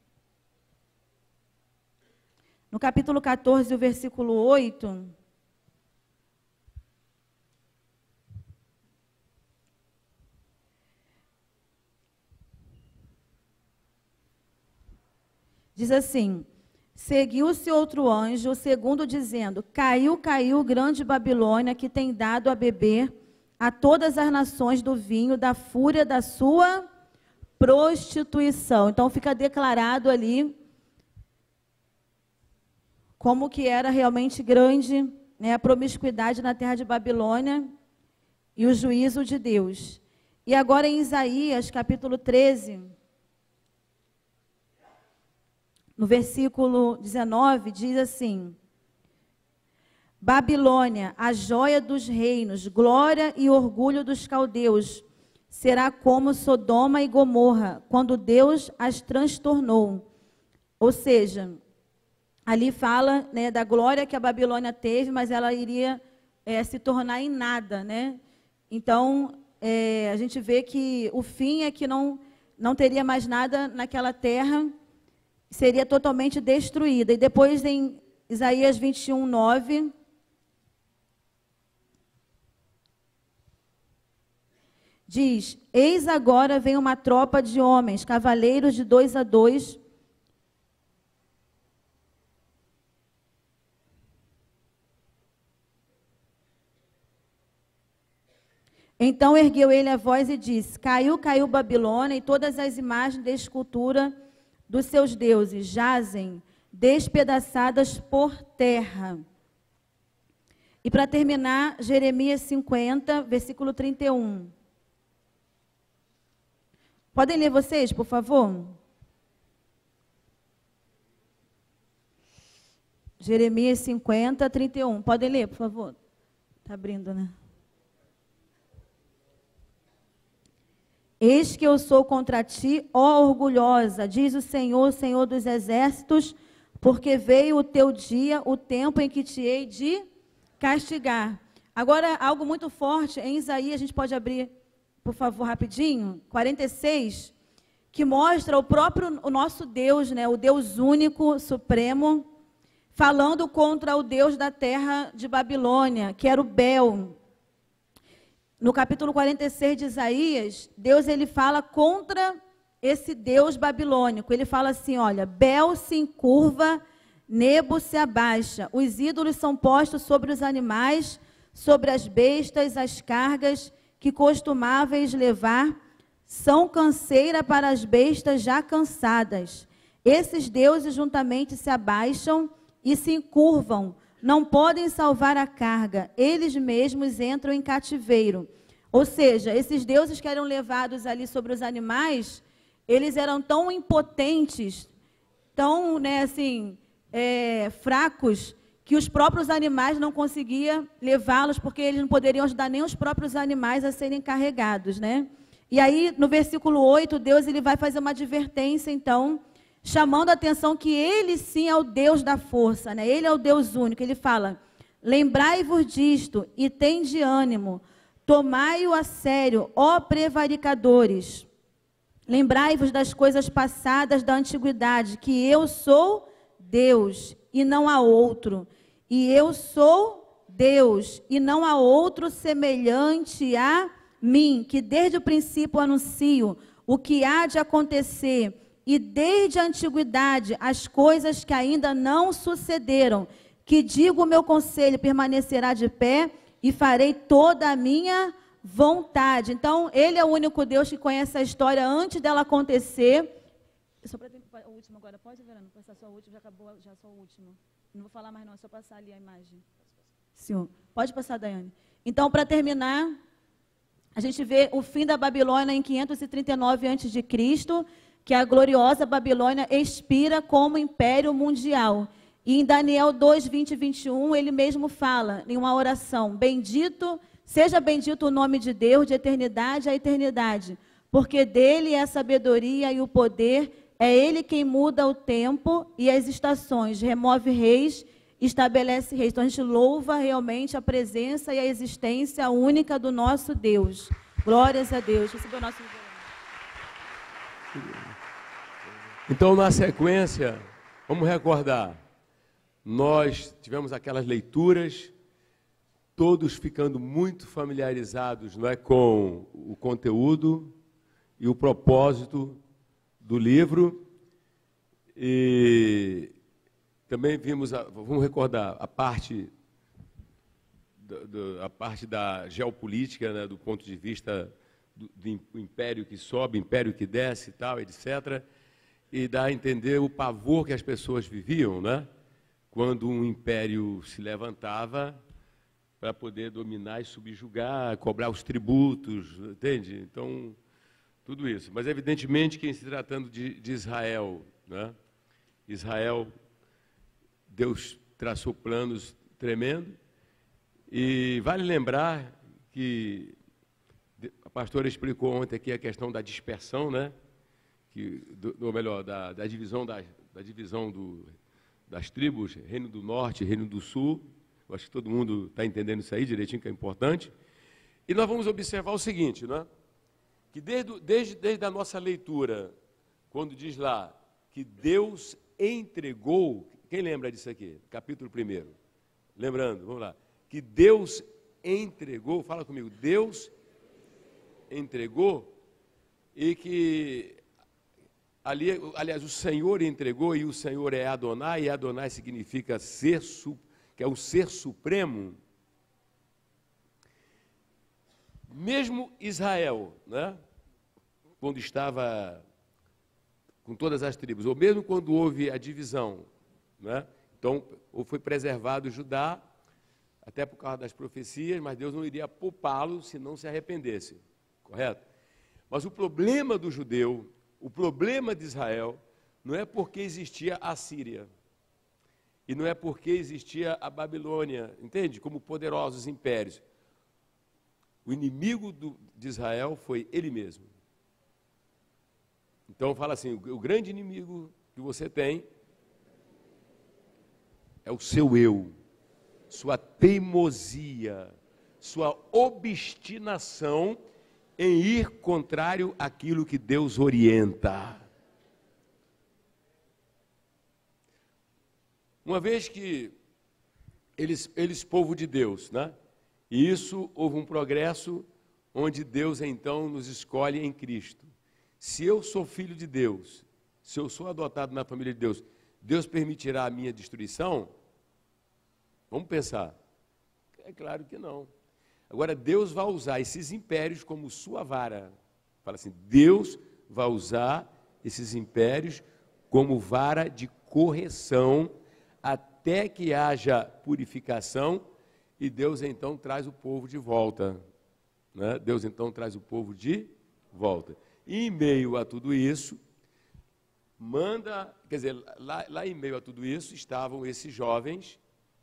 Speaker 2: No capítulo quatorze, o versículo oito, diz assim: seguiu-se outro anjo, o segundo, dizendo: caiu, caiu grande Babilônia, que tem dado a beber a todas as nações do vinho da fúria da sua prostituição. Então, fica declarado ali como que era realmente grande, né, a promiscuidade na terra de Babilônia e o juízo de Deus. E agora em Isaías, capítulo treze, no versículo dezenove, diz assim: Babilônia, a joia dos reinos, glória e orgulho dos caldeus, será como Sodoma e Gomorra, quando Deus as transtornou. Ou seja, ali fala, né, da glória que a Babilônia teve, mas ela iria é, se tornar em nada, né? Então, é, a gente vê que o fim é que não, não teria mais nada naquela terra, seria totalmente destruída. E depois em Isaías vinte e um, nove... diz, eis agora vem uma tropa de homens, cavaleiros de dois a dois, então ergueu ele a voz e disse, caiu, caiu Babilônia, e todas as imagens de escultura dos seus deuses jazem despedaçadas por terra. E para terminar, Jeremias cinquenta, versículo trinta e um. Podem ler vocês, por favor? Jeremias cinquenta, trinta e um. Podem ler, por favor? Está abrindo, né? Eis que eu sou contra ti, ó orgulhosa, diz o Senhor, Senhor dos exércitos, porque veio o teu dia, o tempo em que te hei de castigar. Agora, algo muito forte, em Isaías, a gente pode abrir, por favor, rapidinho, quarenta e seis, que mostra o próprio, o nosso Deus, né, o Deus único, supremo, falando contra o Deus da terra de Babilônia, que era o Bel. No capítulo quarenta e seis de Isaías, Deus ele fala contra esse Deus babilônico. Ele fala assim, olha, Bel se encurva, Nebo se abaixa. Os ídolos são postos sobre os animais, sobre as bestas, as cargas que costumáveis levar, são canseira para as bestas já cansadas. Esses deuses juntamente se abaixam e se encurvam, não podem salvar a carga, eles mesmos entram em cativeiro. Ou seja, esses deuses que eram levados ali sobre os animais, eles eram tão impotentes, tão, né, assim, é, fracos, que os próprios animais não conseguiam levá-los, porque eles não poderiam ajudar nem os próprios animais a serem carregados, né? E aí, no versículo oito, Deus ele vai fazer uma advertência, então, chamando a atenção que ele sim é o Deus da força, né? Ele é o Deus único. Ele fala, lembrai-vos disto e tende ânimo, tomai-o a sério, ó prevaricadores. Lembrai-vos das coisas passadas da antiguidade, que eu sou Deus e não há outro. E eu sou Deus e não há outro semelhante a mim, que desde o princípio anuncio o que há de acontecer, e desde a antiguidade as coisas que ainda não sucederam, que digo o meu conselho permanecerá de pé, e farei toda a minha vontade. Então, ele é o único Deus que conhece a história antes dela acontecer. Só para o último agora, pode, Verano? Passar só o último, já acabou, já só o último. Não vou falar mais não, é só passar ali a imagem. Senhor, pode passar, Daiane. Então, para terminar, a gente vê o fim da Babilônia em quinhentos e trinta e nove antes de Cristo, que a gloriosa Babilônia expira como império mundial. E em Daniel dois, vinte e vinte e um, ele mesmo fala, em uma oração, bendito, seja bendito o nome de Deus, de eternidade a eternidade, porque dele é a sabedoria e o poder, é ele quem muda o tempo e as estações, remove reis, estabelece reis. Então a gente louva realmente a presença e a existência única do nosso Deus. Glórias a Deus. Recebeu o nosso...
Speaker 1: Então, na sequência, vamos recordar, nós tivemos aquelas leituras, todos ficando muito familiarizados, não é, com o conteúdo e o propósito do livro, e também vimos, a, vamos recordar, a parte, do, do, a parte da geopolítica, né, do ponto de vista do, do império que sobe, império que desce e tal, etcétera, e dá a entender o pavor que as pessoas viviam, né, quando um império se levantava para poder dominar e subjugar, cobrar os tributos, entende? Então, tudo isso. Mas, evidentemente, que em se tratando de, de Israel, né, Israel, Deus traçou planos tremendos, E vale lembrar que a pastora explicou ontem aqui a questão da dispersão, né? Que, do, ou melhor, da, da divisão, da, da divisão do, das tribos, Reino do Norte e Reino do Sul. Eu acho que todo mundo está entendendo isso aí direitinho, que é importante. E nós vamos observar o seguinte, né? Que desde, desde, desde a nossa leitura, quando diz lá que Deus entregou, quem lembra disso aqui? Capítulo primeiro. Lembrando, vamos lá. Que Deus entregou, fala comigo, Deus entregou, e que, ali, aliás, o Senhor entregou, e o Senhor é Adonai, e Adonai significa ser, que é o ser supremo. Mesmo Israel, né, quando estava com todas as tribos, ou mesmo quando houve a divisão, né, então foi preservado Judá, até por causa das profecias, mas Deus não iria poupá-lo se não se arrependesse, correto? Mas o problema do judeu, o problema de Israel, não é porque existia a Síria, e não é porque existia a Babilônia, entende? Como poderosos impérios. O inimigo do, de Israel foi ele mesmo. Então fala assim, o, o grande inimigo que você tem é o seu eu, sua teimosia, sua obstinação em ir contrário àquilo que Deus orienta. Uma vez que eles, eles povo de Deus, né? E isso houve um progresso onde Deus então nos escolhe em Cristo. Se eu sou filho de Deus, se eu sou adotado na família de Deus, Deus permitirá a minha destruição? Vamos pensar. É claro que não. Agora, Deus vai usar esses impérios como sua vara. Fala assim, Deus vai usar esses impérios como vara de correção até que haja purificação, e Deus então traz o povo de volta. Né? Deus então traz o povo de volta. E em meio a tudo isso, manda, quer dizer, lá, lá em meio a tudo isso estavam esses jovens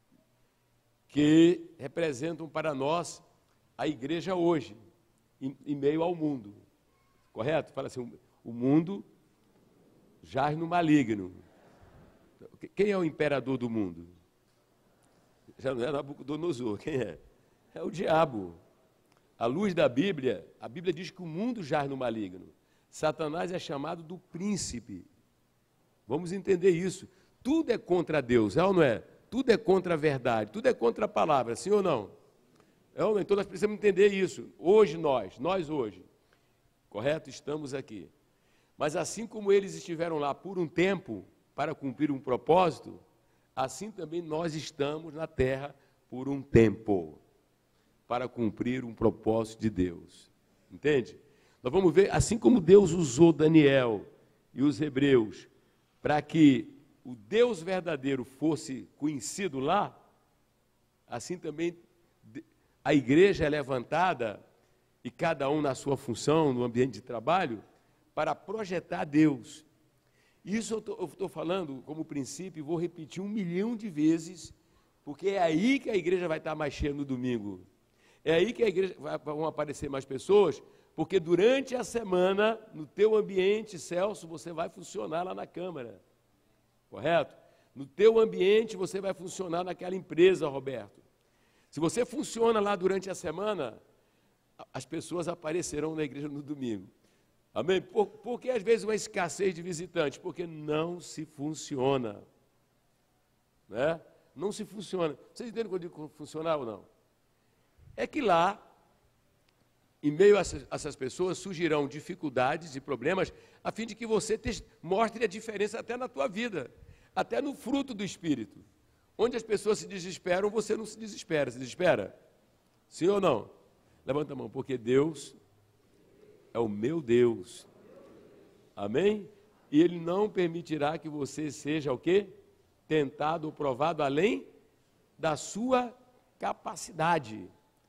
Speaker 1: que representam para nós a igreja hoje, em, em meio ao mundo. Correto? Fala assim, o mundo jaz no maligno. Quem é o imperador do mundo? Já não é Nabucodonosor, quem é? É o diabo. À luz da Bíblia, a Bíblia diz que o mundo jaz no maligno. Satanás é chamado do príncipe. Vamos entender isso. Tudo é contra Deus, é ou não é? Tudo é contra a verdade, tudo é contra a palavra, sim ou não? É ou não? Então nós precisamos entender isso. Hoje nós, nós hoje, correto? Estamos aqui. Mas assim como eles estiveram lá por um tempo para cumprir um propósito, assim também nós estamos na terra por um tempo, para cumprir um propósito de Deus. Entende? Nós vamos ver, assim como Deus usou Daniel e os hebreus para que o Deus verdadeiro fosse conhecido lá, assim também a igreja é levantada, e cada um na sua função, no ambiente de trabalho, para projetar Deus. Isso eu estou falando como princípio e vou repetir um milhão de vezes, porque é aí que a igreja vai estar mais cheia no domingo. É aí que a igreja vai, vão aparecer mais pessoas, porque durante a semana, no teu ambiente, Celso, você vai funcionar lá na Câmara. Correto? No teu ambiente, você vai funcionar naquela empresa, Roberto. Se você funciona lá durante a semana, as pessoas aparecerão na igreja no domingo. Amém? Por, por que às vezes uma escassez de visitantes? Porque não se funciona. Né? Não se funciona. Vocês entendem quando eu digo funcionar ou não? É que lá, em meio a essas, a essas pessoas, surgirão dificuldades e problemas, a fim de que você te, mostre a diferença até na tua vida, até no fruto do Espírito. Onde as pessoas se desesperam, você não se desespera. Se desespera? Sim ou não? Levanta a mão, porque Deus é o meu Deus. Amém? E Ele não permitirá que você seja o quê? Tentado ou provado além da sua capacidade.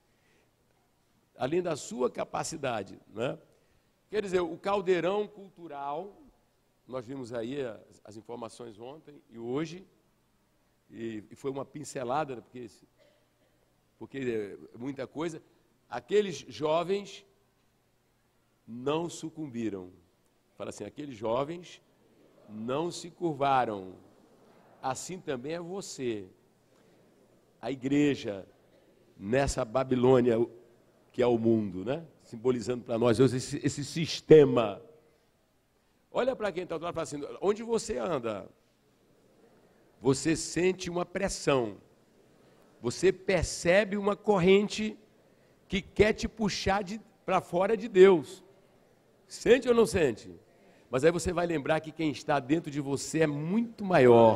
Speaker 1: Além da sua capacidade, né? Quer dizer, o caldeirão cultural, nós vimos aí as, as informações ontem e hoje, e, e foi uma pincelada, porque esse, porque muita coisa. Aqueles jovens não sucumbiram. Fala assim, aqueles jovens não se curvaram. Assim também é você. A igreja, nessa Babilônia, que é o mundo, né? Simbolizando para nós esse, esse sistema. Olha para quem está do lado e fala assim, onde você anda? Você sente uma pressão. Você percebe uma corrente que quer te puxar para fora de Deus. Sente ou não sente? Mas aí você vai lembrar que quem está dentro de você é muito maior.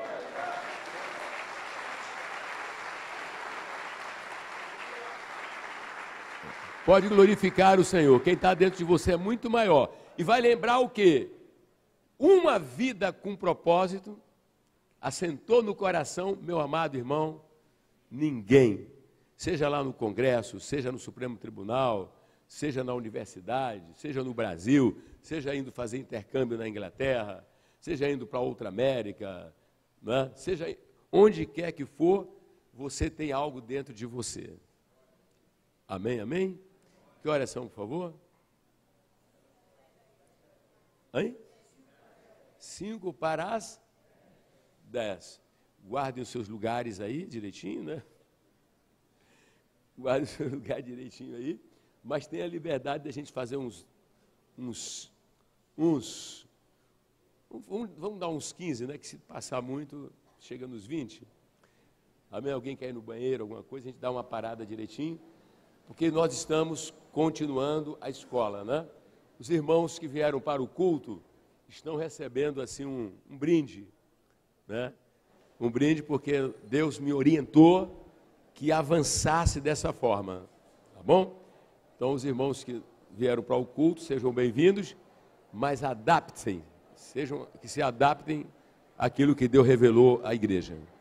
Speaker 1: Pode glorificar o Senhor. Quem está dentro de você é muito maior. E vai lembrar o quê? Uma vida com propósito assentou no coração, meu amado irmão, ninguém, seja lá no Congresso, seja no Supremo Tribunal, seja na universidade, seja no Brasil, seja indo fazer intercâmbio na Inglaterra, seja indo para outra América, né? Seja onde quer que for, você tem algo dentro de você. Amém, amém? Que horas são, por favor? Hein? Cinco para as dez. Guardem os seus lugares aí, direitinho, né? Guardem o seu lugar direitinho aí. Mas tenha a liberdade de a gente fazer uns, uns, uns, um, vamos dar uns quinze, né? Que se passar muito, chega nos vinte. Amém? Alguém quer ir no banheiro, alguma coisa, a gente dá uma parada direitinho. Porque nós estamos continuando a escola, né? Os irmãos que vieram para o culto estão recebendo assim um, um brinde, né? Um brinde porque Deus me orientou que avançasse dessa forma, tá bom? Então os irmãos que vieram para o culto, sejam bem-vindos, mas adaptem, sejam, que se adaptem àquilo que Deus revelou à igreja.